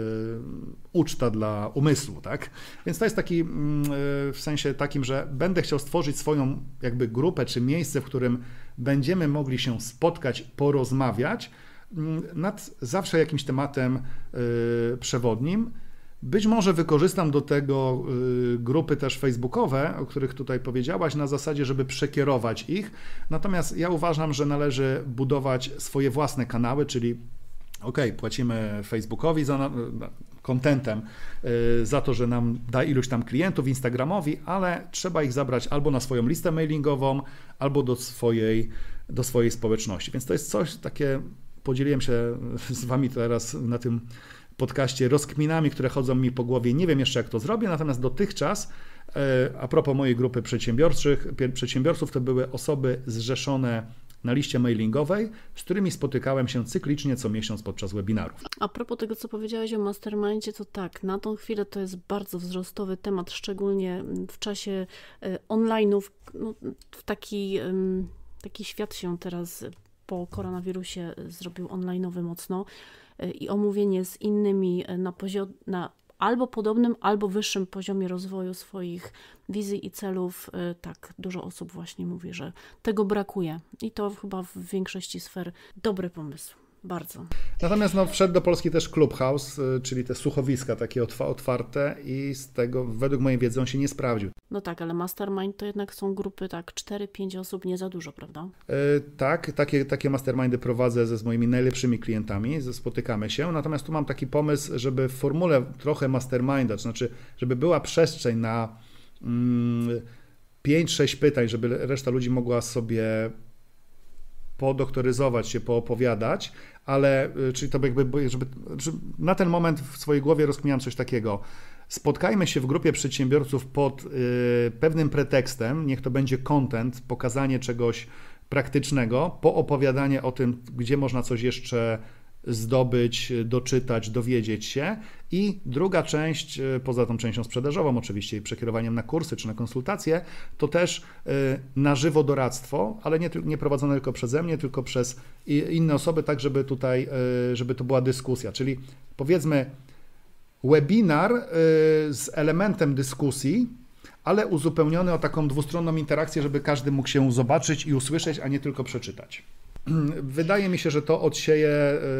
[SPEAKER 2] uczta dla umysłu, tak? Więc to jest taki w sensie takim, że będę chciał stworzyć swoją jakby grupę czy miejsce, w którym będziemy mogli się spotkać, porozmawiać nad zawsze jakimś tematem przewodnim. Być może wykorzystam do tego grupy też facebookowe, o których tutaj powiedziałaś, na zasadzie, żeby przekierować ich. Natomiast ja uważam, że należy budować swoje własne kanały, czyli płacimy Facebookowi za contentem, za to, że nam da iluś tam klientów, Instagramowi, ale trzeba ich zabrać albo na swoją listę mailingową, albo do swojej społeczności. Więc to jest coś takie, podzieliłem się z Wami teraz na tym podcaście rozkminami, które chodzą mi po głowie. Nie wiem jeszcze, jak to zrobię, natomiast dotychczas, a propos mojej grupy przedsiębiorców, to były osoby zrzeszone na liście mailingowej, z którymi spotykałem się cyklicznie co miesiąc podczas webinarów.
[SPEAKER 1] A propos tego, co powiedziałeś o mastermindzie, to tak, na tą chwilę to jest bardzo wzrostowy temat, szczególnie w czasie online'ów. No, taki świat się teraz po koronawirusie zrobił online'owy mocno i omówienie z innymi na albo podobnym, albo wyższym poziomie rozwoju swoich wizji i celów. Tak, dużo osób właśnie mówi, że tego brakuje i to chyba w większości sfer dobry pomysł. Bardzo.
[SPEAKER 2] Natomiast wszedł do Polski też Clubhouse, czyli te słuchowiska takie otwarte i z tego według mojej wiedzy on się nie sprawdził.
[SPEAKER 1] No tak, ale mastermind to jednak są grupy 4-5 osób, nie za dużo, prawda?
[SPEAKER 2] Tak, takie mastermindy prowadzę z moimi najlepszymi klientami, spotykamy się, natomiast tu mam taki pomysł, żeby w formule trochę masterminda, to znaczy, żeby była przestrzeń na 5-6 pytań, żeby reszta ludzi mogła sobie podoktoryzować się, poopowiadać, ale czyli to jakby, żeby na ten moment w swojej głowie rozkminiam coś takiego. Spotkajmy się w grupie przedsiębiorców pod pewnym pretekstem, niech to będzie content, pokazanie czegoś praktycznego, poopowiadanie o tym, gdzie można coś jeszcze zdobyć, doczytać, dowiedzieć się i druga część, poza tą częścią sprzedażową oczywiście i przekierowaniem na kursy czy na konsultacje, to też na żywo doradztwo, ale nie prowadzone tylko przeze mnie, tylko przez inne osoby, tak żeby to była dyskusja, czyli powiedzmy webinar z elementem dyskusji, ale uzupełniony o taką dwustronną interakcję, żeby każdy mógł się zobaczyć i usłyszeć, a nie tylko przeczytać. Wydaje mi się, że to odsieje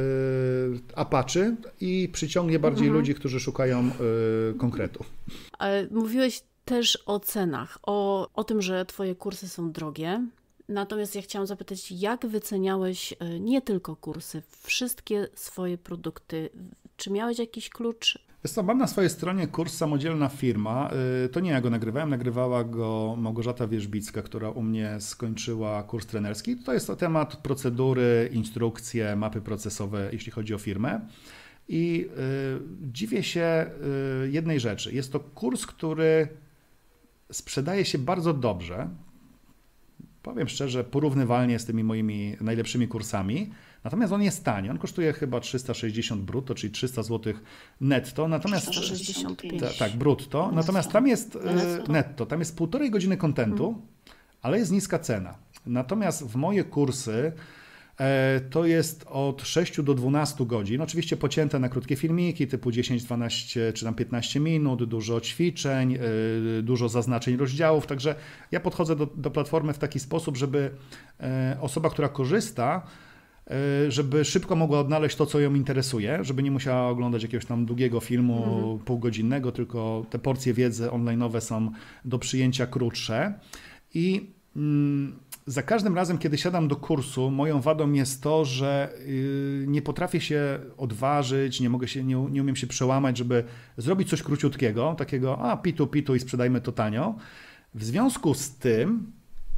[SPEAKER 2] apaczy i przyciągnie bardziej ludzi, którzy szukają konkretu.
[SPEAKER 1] Mówiłeś też o cenach, o tym, że Twoje kursy są drogie. Natomiast ja chciałam zapytać, jak wyceniałeś nie tylko kursy, wszystkie swoje produkty? Czy miałeś jakiś klucz?
[SPEAKER 2] Mam na swojej stronie kurs Samodzielna Firma. To nie ja go nagrywałem, nagrywała go Małgorzata Wierzbicka, która u mnie skończyła kurs trenerski. To jest temat procedury, instrukcje, mapy procesowe, jeśli chodzi o firmę. I dziwię się jednej rzeczy. Jest to kurs, który sprzedaje się bardzo dobrze. Powiem szczerze, porównywalnie z tymi moimi najlepszymi kursami. Natomiast on jest tani. On kosztuje chyba 360 brutto, czyli 300 zł netto. Natomiast
[SPEAKER 1] 365.
[SPEAKER 2] Tak, brutto. Natomiast tam jest netto. Tam jest 1,5 godziny kontentu, ale jest niska cena. Natomiast w moje kursy to jest od 6 do 12 godzin. Oczywiście pocięte na krótkie filmiki typu 10, 12 czy tam 15 minut, dużo ćwiczeń, dużo zaznaczeń rozdziałów. Także ja podchodzę do platformy w taki sposób, żeby osoba, która korzysta, żeby szybko mogła odnaleźć to, co ją interesuje, żeby nie musiała oglądać jakiegoś tam długiego filmu półgodzinnego, tylko te porcje wiedzy online'owe są do przyjęcia krótsze. I za każdym razem, kiedy siadam do kursu, moją wadą jest to, że nie potrafię się odważyć, nie umiem się przełamać, żeby zrobić coś króciutkiego, takiego pitu i sprzedajmy to tanio. W związku z tym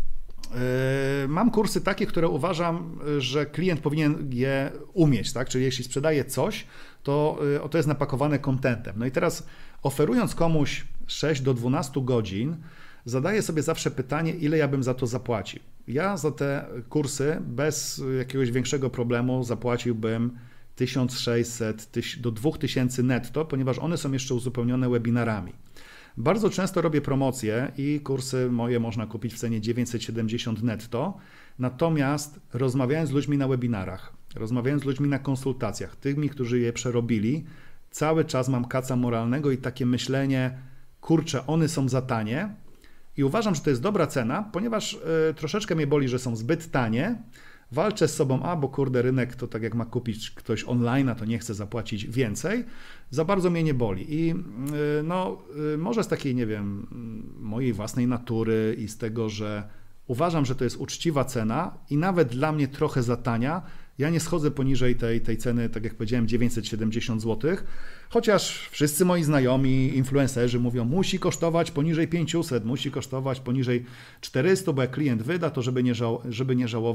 [SPEAKER 2] mam kursy takie, które uważam, że klient powinien je umieć, tak? Czyli jeśli sprzedaje coś, to jest napakowane contentem. No i teraz oferując komuś 6 do 12 godzin, zadaję sobie zawsze pytanie, ile ja bym za to zapłacił. Ja za te kursy bez jakiegoś większego problemu zapłaciłbym 1600 do 2000 netto, ponieważ one są jeszcze uzupełnione webinarami. Bardzo często robię promocje i kursy moje można kupić w cenie 970 netto, natomiast rozmawiając z ludźmi na webinarach, rozmawiając z ludźmi na konsultacjach, tymi, którzy je przerobili, cały czas mam kaca moralnego i takie myślenie, kurczę, one są za tanie i uważam, że to jest dobra cena, ponieważ troszeczkę mnie boli, że są zbyt tanie. Walczę z sobą, bo kurde, rynek to tak jak ma kupić ktoś online, to nie chce zapłacić więcej. Za bardzo mnie nie boli. I może z takiej, nie wiem, mojej własnej natury i z tego, że uważam, że to jest uczciwa cena i nawet dla mnie trochę za tania, ja nie schodzę poniżej tej ceny, tak jak powiedziałem, 970 zł, chociaż wszyscy moi znajomi, influencerzy mówią, musi kosztować poniżej 500, musi kosztować poniżej 400, bo jak klient wyda, to żeby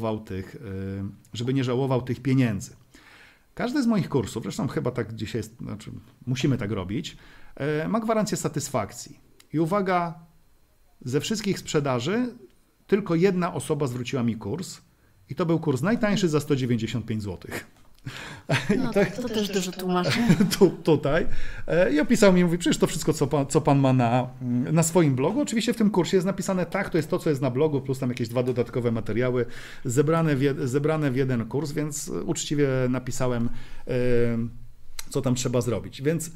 [SPEAKER 2] nie żałował tych pieniędzy. Każdy z moich kursów, zresztą chyba tak dzisiaj jest, musimy tak robić, ma gwarancję satysfakcji. I uwaga, ze wszystkich sprzedaży tylko jedna osoba zwróciła mi kurs i to był kurs najtańszy za 195 zł.
[SPEAKER 1] No, to też dużo tłumaczy.
[SPEAKER 2] Tutaj. I opisał mi, mówi, przecież to wszystko, co pan ma na swoim blogu. Oczywiście w tym kursie jest napisane tak, to jest to, co jest na blogu, plus tam jakieś 2 dodatkowe materiały zebrane w jeden kurs, więc uczciwie napisałem, co tam trzeba zrobić. Więc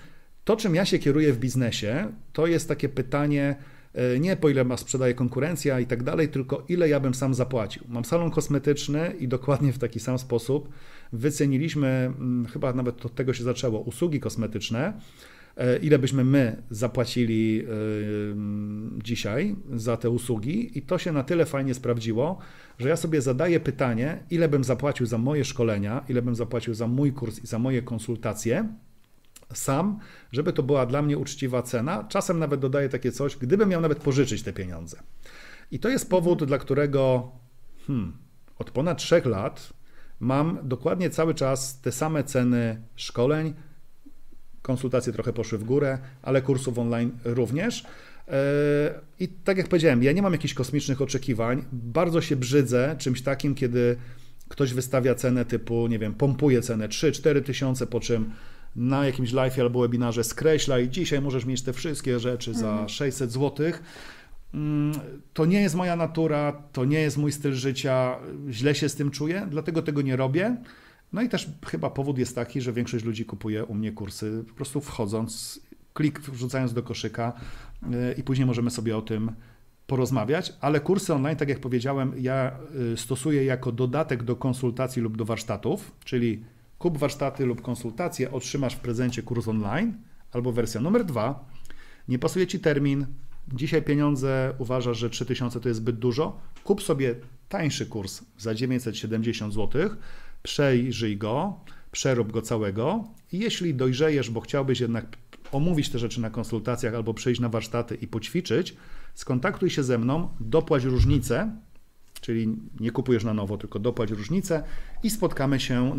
[SPEAKER 2] To, czym ja się kieruję w biznesie, to jest takie pytanie, nie po ile ma sprzedaje konkurencja i tak dalej, tylko ile ja bym sam zapłacił. Mam salon kosmetyczny i dokładnie w taki sam sposób wyceniliśmy, chyba nawet od tego się zaczęło, usługi kosmetyczne, ile byśmy my zapłacili dzisiaj za te usługi i to się na tyle fajnie sprawdziło, że ja sobie zadaję pytanie, ile bym zapłacił za moje szkolenia, ile bym zapłacił za mój kurs i za moje konsultacje sam, żeby to była dla mnie uczciwa cena. Czasem nawet dodaję takie coś, gdybym miał nawet pożyczyć te pieniądze. I to jest powód, dla którego od ponad 3 lat mam dokładnie cały czas te same ceny szkoleń, konsultacje trochę poszły w górę, ale kursów online również. I tak jak powiedziałem, ja nie mam jakichś kosmicznych oczekiwań. Bardzo się brzydzę czymś takim, kiedy ktoś wystawia cenę typu, nie wiem, pompuje cenę 3-4 tysiące, po czym na jakimś live'ie albo webinarze skreśla i dzisiaj możesz mieć te wszystkie rzeczy za 600 zł. To nie jest moja natura, to nie jest mój styl życia, źle się z tym czuję, dlatego tego nie robię. No i też chyba powód jest taki, że większość ludzi kupuje u mnie kursy po prostu wchodząc, wrzucając do koszyka i później możemy sobie o tym porozmawiać, ale kursy online, tak jak powiedziałem, ja stosuję jako dodatek do konsultacji lub do warsztatów, czyli kup warsztaty lub konsultacje, otrzymasz w prezencie kurs online, albo wersja numer 2, nie pasuje Ci termin, dzisiaj pieniądze uważasz, że 3000 to jest zbyt dużo, kup sobie tańszy kurs za 970 zł, przejrzyj go, przerób go całego i jeśli dojrzejesz, bo chciałbyś jednak omówić te rzeczy na konsultacjach albo przyjść na warsztaty i poćwiczyć, skontaktuj się ze mną, dopłać różnicę, czyli nie kupujesz na nowo, tylko dopłać różnicę i spotkamy się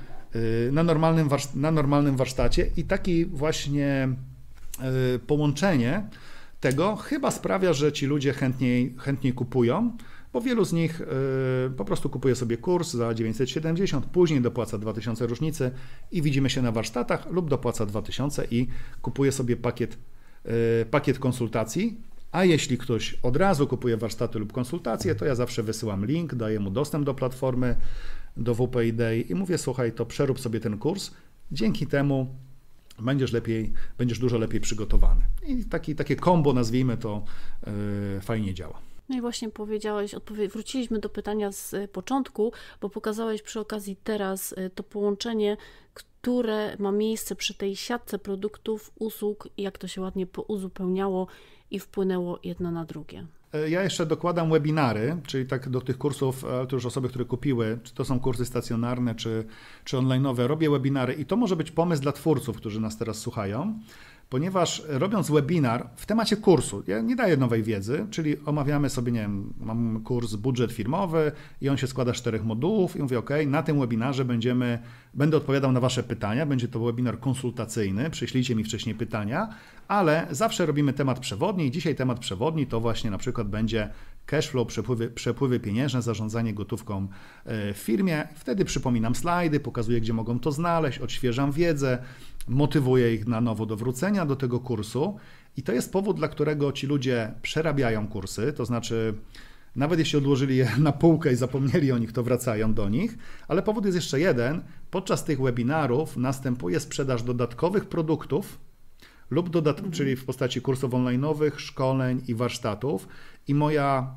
[SPEAKER 2] na normalnym warsztacie i taki właśnie połączenie tego chyba sprawia, że ci ludzie chętniej kupują, bo wielu z nich po prostu kupuje sobie kurs za 970, później dopłaca 2000 różnicy i widzimy się na warsztatach lub dopłaca 2000 i kupuje sobie pakiet konsultacji, a jeśli ktoś od razu kupuje warsztaty lub konsultacje, to ja zawsze wysyłam link, daję mu dostęp do platformy, do WP Day i mówię, słuchaj, to przerób sobie ten kurs, dzięki temu będziesz dużo lepiej przygotowany. I takie kombo, nazwijmy to, fajnie działa.
[SPEAKER 1] No i właśnie powiedziałeś, wróciliśmy do pytania z początku, bo pokazałeś przy okazji teraz to połączenie, które ma miejsce przy tej siatce produktów, usług, jak to się ładnie pouzupełniało i wpłynęło jedno na drugie.
[SPEAKER 2] Ja jeszcze dokładam webinary, czyli tak do tych kursów, to już osoby, które kupiły, czy to są kursy stacjonarne, czy online'owe, robię webinary i to może być pomysł dla twórców, którzy nas teraz słuchają, ponieważ robiąc webinar w temacie kursu, ja nie daję nowej wiedzy, czyli omawiamy sobie, nie wiem, mam kurs budżet firmowy i on się składa z 4 modułów i mówię, ok, na tym webinarze będę odpowiadał na Wasze pytania, będzie to webinar konsultacyjny, przyślijcie mi wcześniej pytania, ale zawsze robimy temat przewodni i dzisiaj temat przewodni to właśnie na przykład będzie cashflow, przepływy pieniężne, zarządzanie gotówką w firmie. Wtedy przypominam slajdy, pokazuję, gdzie mogą to znaleźć, odświeżam wiedzę, motywuję ich na nowo do wrócenia do tego kursu i to jest powód, dla którego ci ludzie przerabiają kursy, to znaczy nawet jeśli odłożyli je na półkę i zapomnieli o nich, to wracają do nich, ale powód jest jeszcze jeden, podczas tych webinarów następuje sprzedaż dodatkowych produktów lub czyli w postaci kursów online'owych, szkoleń i warsztatów i moja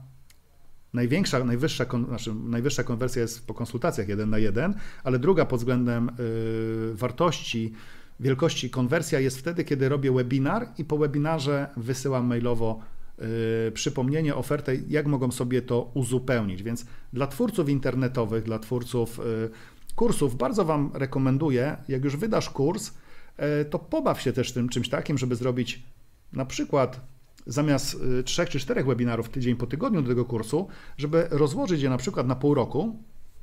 [SPEAKER 2] najwyższa konwersja jest po konsultacjach 1 na 1, ale druga pod względem wartości, wielkości konwersja jest wtedy, kiedy robię webinar i po webinarze wysyłam mailowo przypomnienie, ofertę, jak mogą sobie to uzupełnić. Więc dla twórców internetowych, dla twórców kursów bardzo Wam rekomenduję, jak już wydasz kurs, to pobaw się też tym czymś takim, żeby zrobić na przykład zamiast 3 czy 4 webinarów tydzień po tygodniu do tego kursu, żeby rozłożyć je na przykład na pół roku,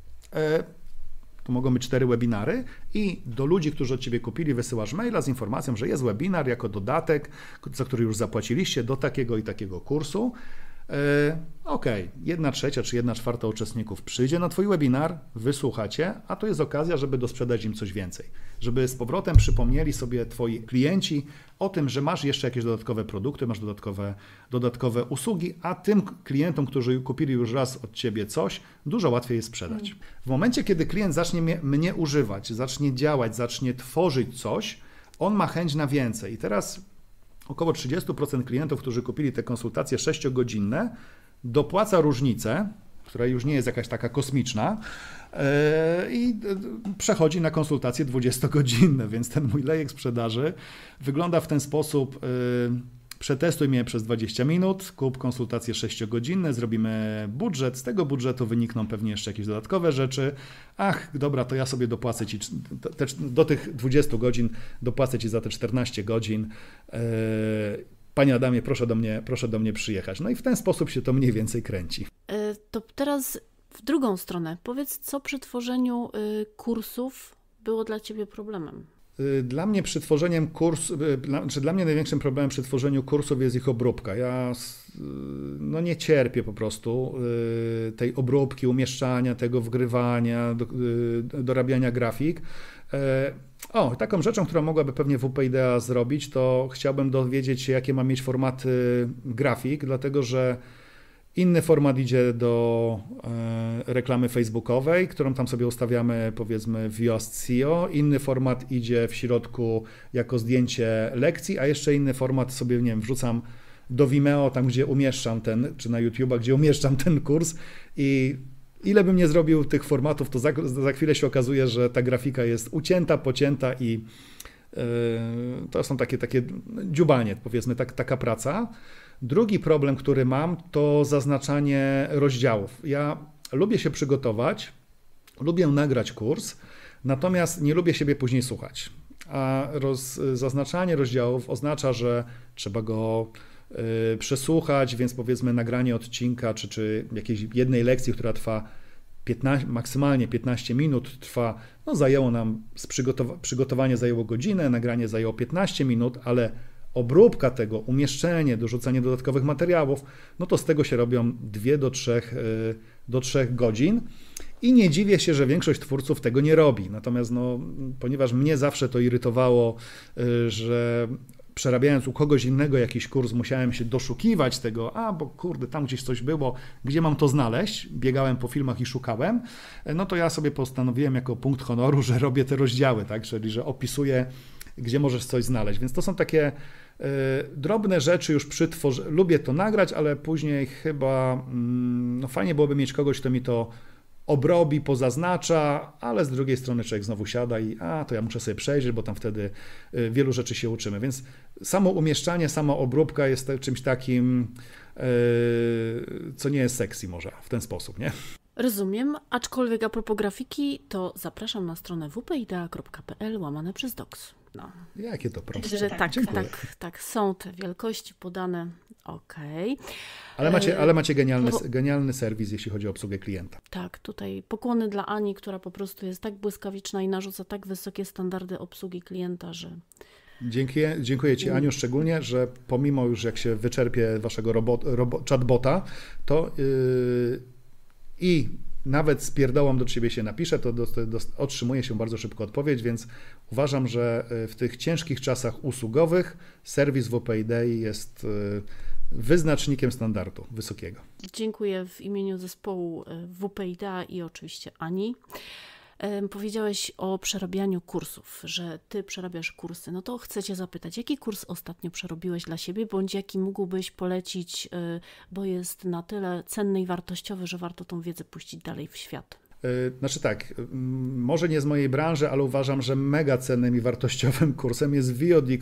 [SPEAKER 2] to mogą być 4 webinary i do ludzi, którzy od Ciebie kupili, wysyłasz maila z informacją, że jest webinar jako dodatek, za który już zapłaciliście do takiego i takiego kursu. Ok, 1/3 czy 1/4 uczestników przyjdzie na Twój webinar, wysłuchacie, a to jest okazja, żeby dosprzedać im coś więcej. Żeby z powrotem przypomnieli sobie Twoi klienci o tym, że masz jeszcze jakieś dodatkowe produkty, masz dodatkowe usługi, a tym klientom, którzy kupili już raz od Ciebie coś, dużo łatwiej jest sprzedać. W momencie, kiedy klient zacznie mnie używać, zacznie działać, zacznie tworzyć coś, on ma chęć na więcej. I teraz około 30% klientów, którzy kupili te konsultacje 6-godzinne, dopłaca różnicę, która już nie jest jakaś taka kosmiczna, i przechodzi na konsultacje 20-godzinne, więc ten mój lejek sprzedaży wygląda w ten sposób: przetestuj mnie przez 20 minut, kup konsultacje 6-godzinne, zrobimy budżet, z tego budżetu wynikną pewnie jeszcze jakieś dodatkowe rzeczy. Ach, dobra, to ja sobie dopłacę Ci, do tych 20 godzin dopłacę Ci za te 14 godzin. Panie Adamie, proszę do mnie przyjechać. No i w ten sposób się to mniej więcej kręci.
[SPEAKER 1] To teraz w drugą stronę. Powiedz, co przy tworzeniu kursów było dla Ciebie problemem?
[SPEAKER 2] Dla mnie przy tworzeniem dla mnie największym problemem przy tworzeniu kursów jest ich obróbka. Ja nie cierpię po prostu tej obróbki, umieszczania tego, wgrywania, dorabiania grafik. Taką rzeczą, która mogłaby pewnie WP Idea zrobić, to chciałbym dowiedzieć się, jakie ma mieć formaty grafik, dlatego że inny format idzie do reklamy facebookowej, którą tam sobie ustawiamy, powiedzmy, w Yoast SEO. Inny format idzie w środku jako zdjęcie lekcji, a jeszcze inny format sobie, nie wiem, wrzucam do Vimeo, tam gdzie umieszczam czy na YouTube'a, gdzie umieszczam ten kurs, i ile bym nie zrobił tych formatów, to za chwilę się okazuje, że ta grafika jest ucięta, pocięta i to są takie dziubanie, powiedzmy, taka praca. Drugi problem, który mam, to zaznaczanie rozdziałów. Ja lubię się przygotować, lubię nagrać kurs, natomiast nie lubię siebie później słuchać. A zaznaczanie rozdziałów oznacza, że trzeba go przesłuchać, więc powiedzmy nagranie odcinka czy jakiejś jednej lekcji, która trwa maksymalnie 15 minut trwa, zajęło nam, przygotowanie zajęło godzinę, nagranie zajęło 15 minut, ale obróbka tego, umieszczenie, dorzucanie dodatkowych materiałów, to z tego się robią 2 do 3 godzin i nie dziwię się, że większość twórców tego nie robi. Natomiast ponieważ mnie zawsze to irytowało, że przerabiając u kogoś innego jakiś kurs, musiałem się doszukiwać tego, bo kurde, tam gdzieś coś było, gdzie mam to znaleźć, biegałem po filmach i szukałem, to ja sobie postanowiłem jako punkt honoru, że robię te rozdziały, tak, czyli że opisuję, gdzie możesz coś znaleźć. Więc to są takie drobne rzeczy już lubię to nagrać, ale później chyba fajnie byłoby mieć kogoś, kto mi to obrobi, pozaznacza, ale z drugiej strony człowiek znowu siada i to ja muszę sobie przejrzeć, bo tam wtedy wielu rzeczy się uczymy. Więc samo umieszczanie, sama obróbka jest czymś takim, co nie jest sexy może w ten sposób, nie?
[SPEAKER 1] Rozumiem, aczkolwiek a propos grafiki, to zapraszam na stronę wpidea.pl/docs.
[SPEAKER 2] Jakie to proste.
[SPEAKER 1] Tak, są te wielkości podane. Okej.
[SPEAKER 2] Ale macie genialny serwis, jeśli chodzi o obsługę klienta.
[SPEAKER 1] Tak, tutaj pokłony dla Ani, która po prostu jest tak błyskawiczna i narzuca tak wysokie standardy obsługi klienta, że...
[SPEAKER 2] Dziękuję Ci, Aniu, szczególnie, że pomimo już jak się wyczerpie waszego chatbota, to i nawet z pierdołą do Ciebie się napisze, to otrzymuje się bardzo szybko odpowiedź, więc uważam, że w tych ciężkich czasach usługowych serwis WP Idei jest wyznacznikiem standardu wysokiego.
[SPEAKER 1] Dziękuję w imieniu zespołu WP Idea i oczywiście Ani. Powiedziałeś o przerabianiu kursów, że Ty przerabiasz kursy. To chcę Cię zapytać, jaki kurs ostatnio przerobiłeś dla siebie, bądź jaki mógłbyś polecić, bo jest na tyle cenny i wartościowy, że warto tą wiedzę puścić dalej w świat?
[SPEAKER 2] Znaczy tak, może nie z mojej branży, ale uważam, że mega cennym i wartościowym kursem jest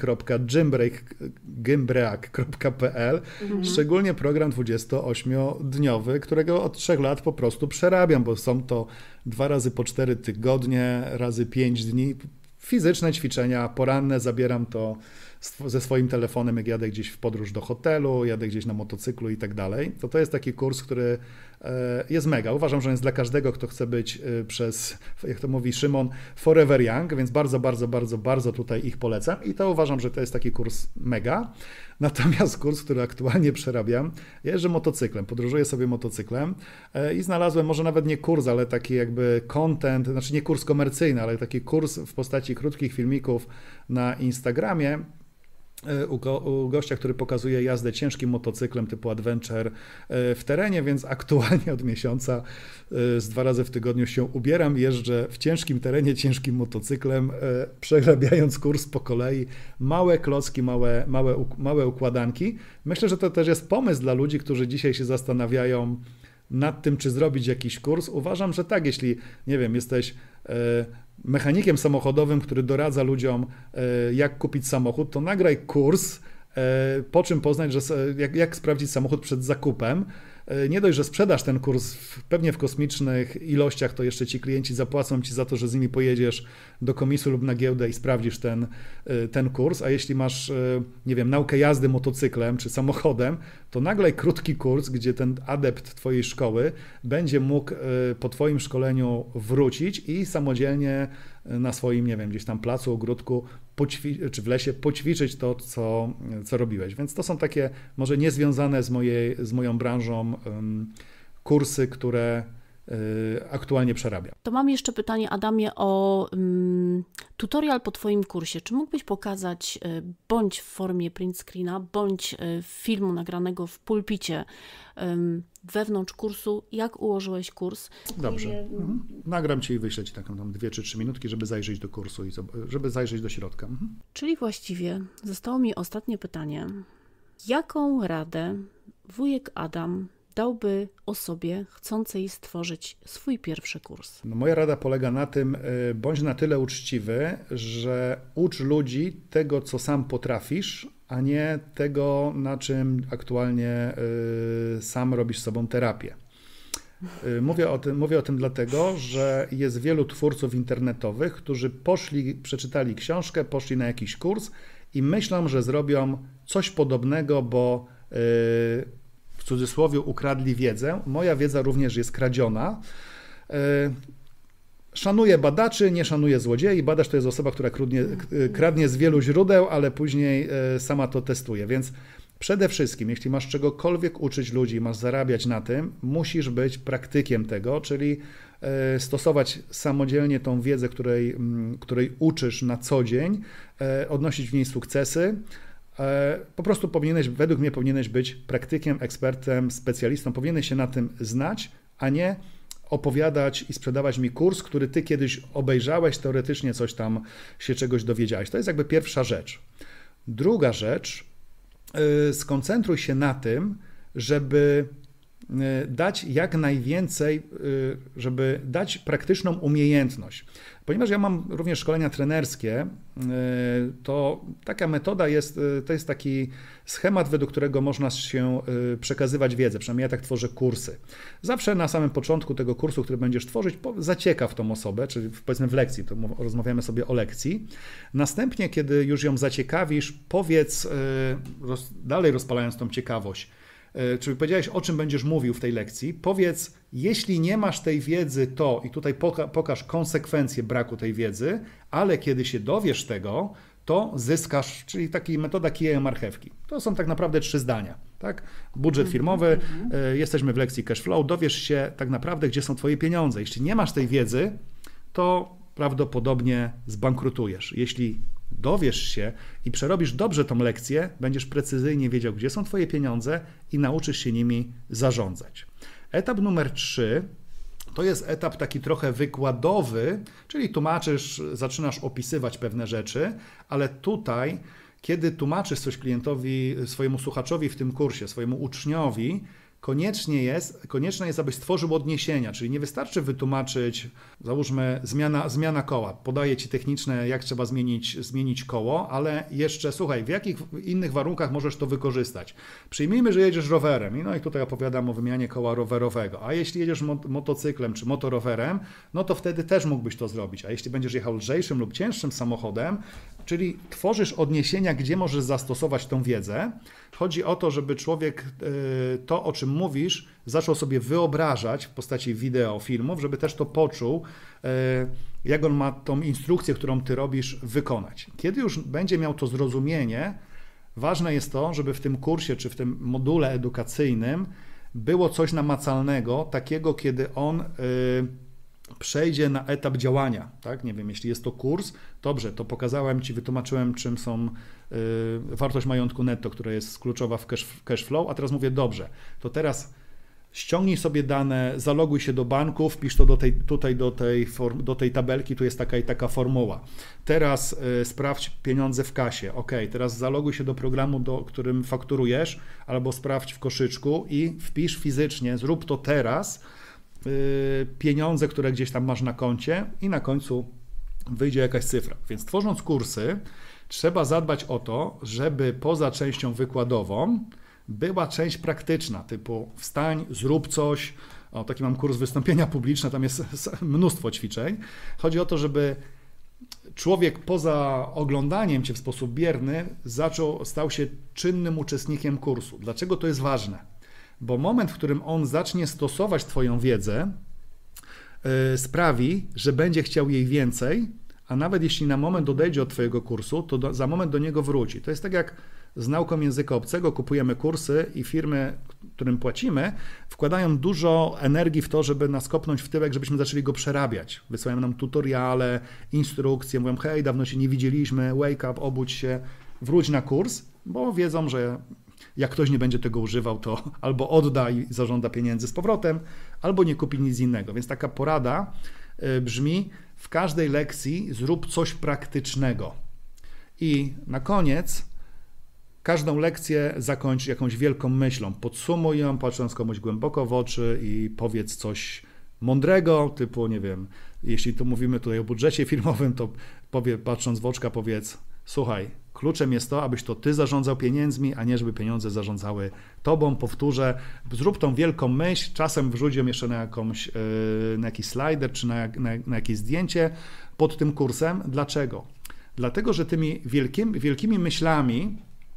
[SPEAKER 2] vod.gymbrack.pl, szczególnie program 28-dniowy, którego od 3 lat po prostu przerabiam, bo są to 2 razy po 4 tygodnie, razy 5 dni, fizyczne ćwiczenia poranne, zabieram to ze swoim telefonem, jak jadę gdzieś w podróż do hotelu, jadę gdzieś na motocyklu i tak dalej. To jest taki kurs, który jest mega. Uważam, że jest dla każdego, kto chce być jak to mówi Szymon, forever young, więc bardzo tutaj ich polecam i to uważam, że to jest taki kurs mega. Natomiast kurs, który aktualnie przerabiam, ja jeżdżę motocyklem, podróżuję sobie motocyklem i znalazłem może nawet nie kurs, ale taki jakby content, znaczy nie kurs komercyjny, ale taki kurs w postaci krótkich filmików na Instagramie, u gościa, który pokazuje jazdę ciężkim motocyklem typu adventure w terenie, więc aktualnie od miesiąca z 2 razy w tygodniu się ubieram, jeżdżę w ciężkim terenie, ciężkim motocyklem, przegrabiając kurs po kolei, małe klocki, małe układanki. Myślę, że to też jest pomysł dla ludzi, którzy dzisiaj się zastanawiają nad tym, czy zrobić jakiś kurs. Uważam, że tak, jeśli, nie wiem, jesteś mechanikiem samochodowym, który doradza ludziom, jak kupić samochód, to nagraj kurs, po czym poznać, że jak sprawdzić samochód przed zakupem. Nie dość, że sprzedasz ten kurs pewnie w kosmicznych ilościach, to jeszcze ci klienci zapłacą ci za to, że z nimi pojedziesz do komisu lub na giełdę i sprawdzisz ten kurs, a jeśli masz, nie wiem, naukę jazdy motocyklem czy samochodem, to nagraj krótki kurs, gdzie ten adept twojej szkoły będzie mógł po twoim szkoleniu wrócić i samodzielnie na swoim, nie wiem, gdzieś tam placu, ogródku czy w lesie poćwiczyć to, co robiłeś. Więc to są takie może niezwiązane z moją branżą kursy, które aktualnie przerabiam.
[SPEAKER 1] To mam jeszcze pytanie, Adamie, o tutorial po Twoim kursie. Czy mógłbyś pokazać bądź w formie print screena, bądź filmu nagranego w pulpicie wewnątrz kursu, jak ułożyłeś kurs?
[SPEAKER 2] Dobrze. Nagram Ci i wyślę Ci taką tam 2 czy 3 minutki, żeby zajrzeć do kursu i żeby zajrzeć do środka.
[SPEAKER 1] Czyli właściwie zostało mi ostatnie pytanie. Jaką radę wujek Adam dałby osobie chcącej stworzyć swój pierwszy kurs?
[SPEAKER 2] No, moja rada polega na tym, bądź na tyle uczciwy, że ucz ludzi tego, co sam potrafisz, a nie tego, na czym aktualnie sam robisz z sobą terapię. Mówię o tym dlatego, że jest wielu twórców internetowych, którzy przeczytali książkę, poszli na jakiś kurs i myślą, że zrobią coś podobnego, bo w cudzysłowie ukradli wiedzę. Moja wiedza również jest kradziona. Szanuję badaczy, nie szanuję złodziei. Badacz to jest osoba, która kradnie z wielu źródeł, ale później sama to testuje. Więc przede wszystkim, jeśli masz czegokolwiek uczyć ludzi, masz zarabiać na tym, musisz być praktykiem tego, czyli stosować samodzielnie tą wiedzę, której uczysz na co dzień, odnosić w niej sukcesy. Po prostu według mnie powinieneś być praktykiem, ekspertem, specjalistą, powinieneś się na tym znać, a nie opowiadać i sprzedawać mi kurs, który ty kiedyś obejrzałeś, teoretycznie coś tam się czegoś dowiedziałeś. To jest jakby pierwsza rzecz. Druga rzecz, skoncentruj się na tym, żeby dać jak najwięcej, żeby dać praktyczną umiejętność. Ponieważ ja mam również szkolenia trenerskie, to taka metoda to jest taki schemat, według którego można się przekazywać wiedzę, przynajmniej ja tak tworzę kursy. Zawsze na samym początku tego kursu, który będziesz tworzyć, zaciekaw tą osobę, czyli powiedzmy w lekcji, to rozmawiamy sobie o lekcji. Następnie, kiedy już ją zaciekawisz, powiedz, dalej rozpalając tą ciekawość, czyli powiedziałeś, o czym będziesz mówił w tej lekcji, powiedz, jeśli nie masz tej wiedzy, to i tutaj pokaż konsekwencje braku tej wiedzy, ale kiedy się dowiesz tego, to zyskasz, czyli taka metoda kija i marchewki. To są tak naprawdę 3 zdania. Tak? Budżet firmowy, jesteśmy w lekcji cash flow, dowiesz się tak naprawdę, gdzie są twoje pieniądze. Jeśli nie masz tej wiedzy, to prawdopodobnie zbankrutujesz. Jeśli dowiesz się i przerobisz dobrze tą lekcję, będziesz precyzyjnie wiedział, gdzie są twoje pieniądze i nauczysz się nimi zarządzać. Etap numer 3 to jest etap taki trochę wykładowy, czyli tłumaczysz, zaczynasz opisywać pewne rzeczy, ale tutaj, kiedy tłumaczysz coś klientowi, swojemu słuchaczowi w tym kursie, swojemu uczniowi, konieczne jest, abyś stworzył odniesienia, czyli nie wystarczy wytłumaczyć, załóżmy zmiana koła, podaję Ci techniczne, jak trzeba zmienić koło, ale jeszcze słuchaj, w jakich innych warunkach możesz to wykorzystać. Przyjmijmy, że jedziesz rowerem, no i tutaj opowiadam o wymianie koła rowerowego, a jeśli jedziesz motocyklem czy motorowerem, no to wtedy też mógłbyś to zrobić, a jeśli będziesz jechał lżejszym lub cięższym samochodem, czyli tworzysz odniesienia, gdzie możesz zastosować tą wiedzę. Chodzi o to, żeby człowiek to, o czym mówisz, zaczął sobie wyobrażać w postaci wideo, filmów, żeby też to poczuł, jak on ma tą instrukcję, którą ty robisz, wykonać. Kiedy już będzie miał to zrozumienie, ważne jest to, żeby w tym kursie czy w tym module edukacyjnym było coś namacalnego, takiego, kiedy on przejdzie na etap działania, tak? Nie wiem, jeśli jest to kurs, dobrze, to pokazałem Ci, wytłumaczyłem, czym są wartość majątku netto, która jest kluczowa w cash flow, a teraz mówię, dobrze, to teraz ściągnij sobie dane, zaloguj się do banku, wpisz to do tej tabelki, tu jest taka i taka formuła. Teraz sprawdź pieniądze w kasie, ok, teraz zaloguj się do programu, którym fakturujesz, albo sprawdź w koszyczku i wpisz fizycznie, zrób to teraz, pieniądze, które gdzieś tam masz na koncie i na końcu wyjdzie jakaś cyfra. Więc tworząc kursy, trzeba zadbać o to, żeby poza częścią wykładową była część praktyczna, typu wstań, zrób coś. O, taki mam kurs wystąpienia publiczne, tam jest mnóstwo ćwiczeń. Chodzi o to, żeby człowiek poza oglądaniem Cię w sposób bierny stał się czynnym uczestnikiem kursu. Dlaczego to jest ważne? Bo moment, w którym on zacznie stosować Twoją wiedzę, sprawi, że będzie chciał jej więcej, a nawet jeśli na moment odejdzie od Twojego kursu, to za moment do niego wróci. To jest tak jak z nauką języka obcego, kupujemy kursy i firmy, którym płacimy, wkładają dużo energii w to, żeby nas kopnąć w tyłek, żebyśmy zaczęli go przerabiać. Wysyłają nam tutoriale, instrukcje, mówią, hej, dawno się nie widzieliśmy, wake up, obudź się, wróć na kurs, bo wiedzą, że jak ktoś nie będzie tego używał, to albo odda i zażąda pieniędzy z powrotem, albo nie kupi nic innego. Więc taka porada brzmi, w każdej lekcji zrób coś praktycznego. I na koniec każdą lekcję zakończ jakąś wielką myślą. Podsumuj ją, patrząc komuś głęboko w oczy i powiedz coś mądrego, typu, nie wiem, jeśli tu mówimy tutaj o budżecie firmowym, to patrząc w oczka powiedz, słuchaj, kluczem jest to, abyś to ty zarządzał pieniędzmi, a nie żeby pieniądze zarządzały tobą. Powtórzę, zrób tą wielką myśl, czasem wrzuć ją jeszcze na jakiś slider czy na jakieś zdjęcie pod tym kursem. Dlaczego? Dlatego, że tymi wielkimi myślami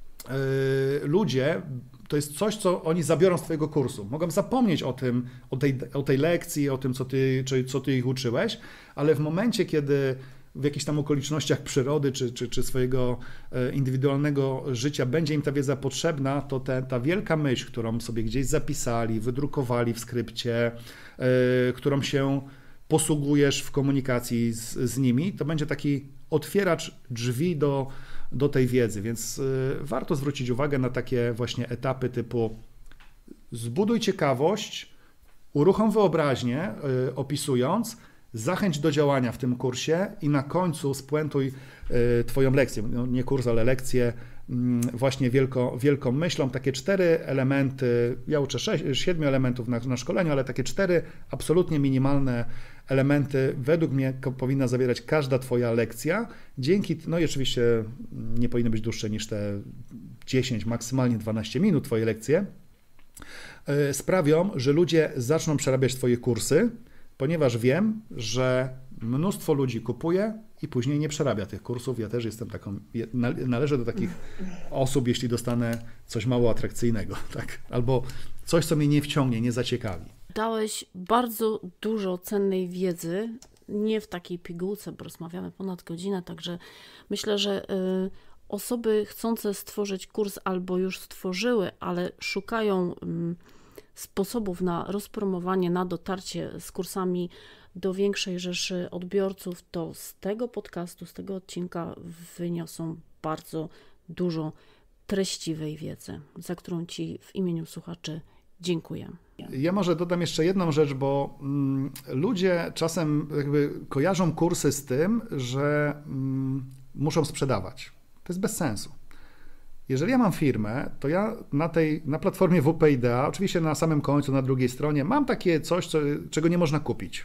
[SPEAKER 2] ludzie, to jest coś, co oni zabiorą z twojego kursu. Mogą zapomnieć o tym, o tej lekcji, o tym, co ty ich uczyłeś, ale w momencie, kiedy w jakichś tam okolicznościach przyrody czy swojego indywidualnego życia będzie im ta wiedza potrzebna, to ta wielka myśl, którą sobie gdzieś zapisali, wydrukowali w skrypcie, którą się posługujesz w komunikacji z nimi, to będzie taki otwieracz drzwi do tej wiedzy, więc warto zwrócić uwagę na takie właśnie etapy typu zbuduj ciekawość, uruchom wyobraźnię, opisując, zachęć do działania w tym kursie i na końcu spuentuj Twoją lekcję, no nie kurs, ale lekcję właśnie wielką myślą. Takie 4 elementy, ja uczę 7 elementów na szkoleniu, ale takie 4 absolutnie minimalne elementy według mnie powinna zawierać każda Twoja lekcja. No i oczywiście nie powinny być dłuższe niż te 10, maksymalnie 12 minut Twoje lekcje, sprawią, że ludzie zaczną przerabiać Twoje kursy, ponieważ wiem, że mnóstwo ludzi kupuje i później nie przerabia tych kursów. Ja też jestem należę do takich osób, jeśli dostanę coś mało atrakcyjnego, tak? Albo coś, co mnie nie wciągnie, nie zaciekawi.
[SPEAKER 1] Dałeś bardzo dużo cennej wiedzy, nie w takiej pigułce, bo rozmawiamy ponad godzinę, także myślę, że osoby chcące stworzyć kurs albo już stworzyły, ale szukają sposobów na rozpromowanie, na dotarcie z kursami do większej rzeszy odbiorców, to z tego podcastu, z tego odcinka wyniosą bardzo dużo treściwej wiedzy, za którą Ci w imieniu słuchaczy dziękuję.
[SPEAKER 2] Ja może dodam jeszcze jedną rzecz, bo ludzie czasem jakby kojarzą kursy z tym, że muszą sprzedawać. To jest bez sensu. Jeżeli ja mam firmę, to ja na platformie WP Idea, oczywiście na samym końcu, na drugiej stronie, mam takie coś, czego nie można kupić.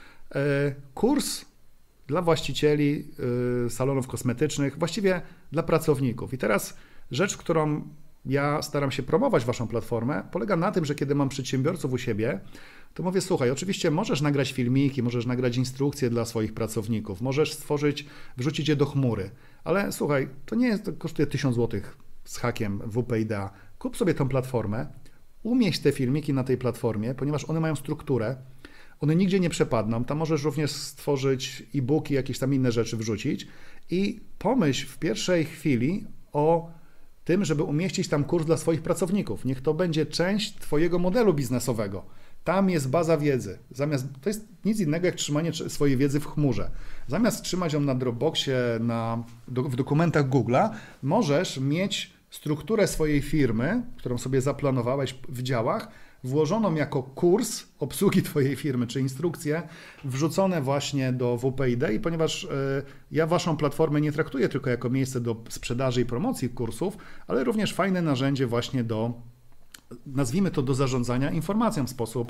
[SPEAKER 2] Kurs dla właścicieli salonów kosmetycznych, właściwie dla pracowników. I teraz rzecz, którą ja staram się promować waszą platformę, polega na tym, że kiedy mam przedsiębiorców u siebie, to mówię, słuchaj, oczywiście możesz nagrać filmiki, możesz nagrać instrukcje dla swoich pracowników, możesz wrzucić je do chmury, ale słuchaj, to kosztuje 1000 zł z hakiem WP Idea. Kup sobie tą platformę, umieść te filmiki na tej platformie, ponieważ one mają strukturę, one nigdzie nie przepadną, tam możesz również stworzyć e-booki, jakieś tam inne rzeczy wrzucić i pomyśl w pierwszej chwili o tym, żeby umieścić tam kurs dla swoich pracowników. Niech to będzie część Twojego modelu biznesowego. Tam jest baza wiedzy. To jest nic innego jak trzymanie swojej wiedzy w chmurze. Zamiast trzymać ją na Dropboxie, w dokumentach Google'a, możesz mieć strukturę swojej firmy, którą sobie zaplanowałeś w działach, włożoną jako kurs obsługi twojej firmy, czy instrukcje wrzucone właśnie do WP-ID, i ponieważ ja waszą platformę nie traktuję tylko jako miejsce do sprzedaży i promocji kursów, ale również fajne narzędzie właśnie nazwijmy to, do zarządzania informacją w sposób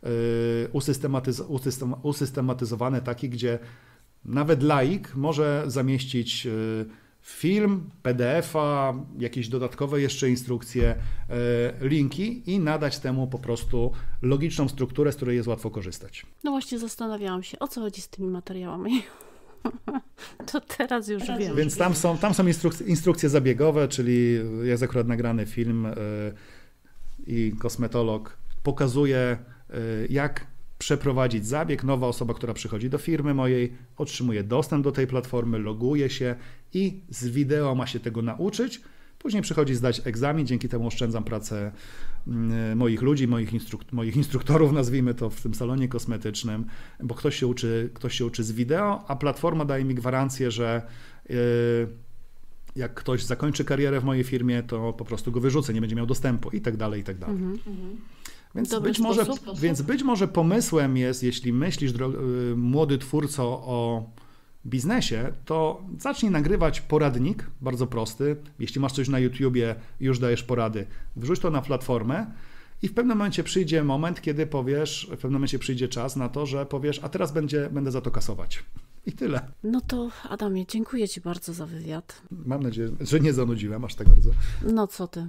[SPEAKER 2] usystematyzowany, taki, gdzie nawet laik może zamieścić film, PDF-a, jakieś dodatkowe jeszcze instrukcje, linki i nadać temu po prostu logiczną strukturę, z której jest łatwo korzystać.
[SPEAKER 1] No właśnie zastanawiałam się, o co chodzi z tymi materiałami. To teraz już wiem.
[SPEAKER 2] Więc tam są instrukcje zabiegowe, czyli jest akurat nagrany film i kosmetolog pokazuje, jak przeprowadzić zabieg. Nowa osoba, która przychodzi do firmy mojej, otrzymuje dostęp do tej platformy, loguje się i z wideo ma się tego nauczyć. Później przychodzi zdać egzamin, dzięki temu oszczędzam pracę moich ludzi, moich instruktorów, nazwijmy to, w tym salonie kosmetycznym, bo ktoś się uczy z wideo, a platforma daje mi gwarancję, że jak ktoś zakończy karierę w mojej firmie, to po prostu go wyrzucę, nie będzie miał dostępu i tak dalej, i tak dalej. Więc być może pomysłem jest, jeśli myślisz, młody twórco, o biznesie, to zacznij nagrywać poradnik, bardzo prosty. Jeśli masz coś na YouTubie, już dajesz porady, wrzuć to na platformę i w pewnym momencie przyjdzie moment, kiedy powiesz, w pewnym momencie przyjdzie czas na to, że powiesz, a teraz będę za to kasować. I tyle.
[SPEAKER 1] No to Adamie, dziękuję Ci bardzo za wywiad.
[SPEAKER 2] Mam nadzieję, że nie zanudziłem aż tak bardzo.
[SPEAKER 1] No co ty.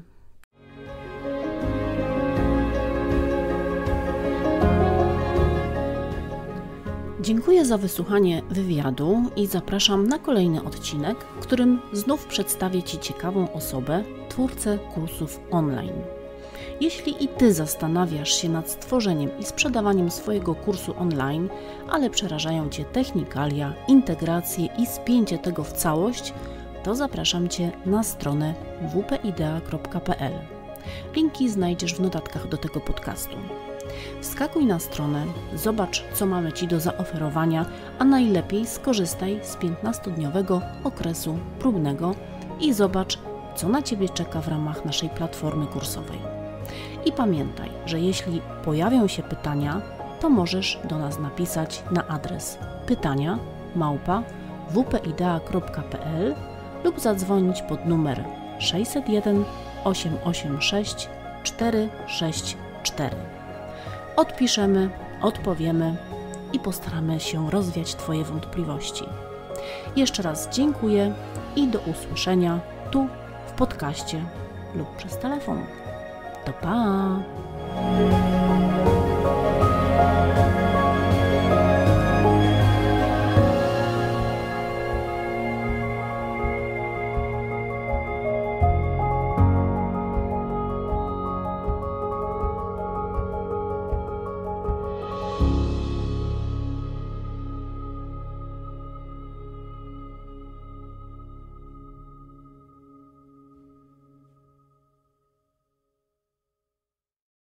[SPEAKER 1] Dziękuję za wysłuchanie wywiadu i zapraszam na kolejny odcinek, w którym znów przedstawię Ci ciekawą osobę, twórcę kursów online. Jeśli i Ty zastanawiasz się nad stworzeniem i sprzedawaniem swojego kursu online, ale przerażają Cię technikalia, integracje i spięcie tego w całość, to zapraszam Cię na stronę wpidea.pl. Linki znajdziesz w notatkach do tego podcastu. Wskakuj na stronę, zobacz, co mamy Ci do zaoferowania, a najlepiej skorzystaj z 15-dniowego okresu próbnego i zobacz, co na Ciebie czeka w ramach naszej platformy kursowej. I pamiętaj, że jeśli pojawią się pytania, to możesz do nas napisać na adres pytania@wpidea.pl lub zadzwonić pod numer 601 886 464. Odpiszemy, odpowiemy i postaramy się rozwiać Twoje wątpliwości. Jeszcze raz dziękuję i do usłyszenia tu w podcaście lub przez telefon. To pa!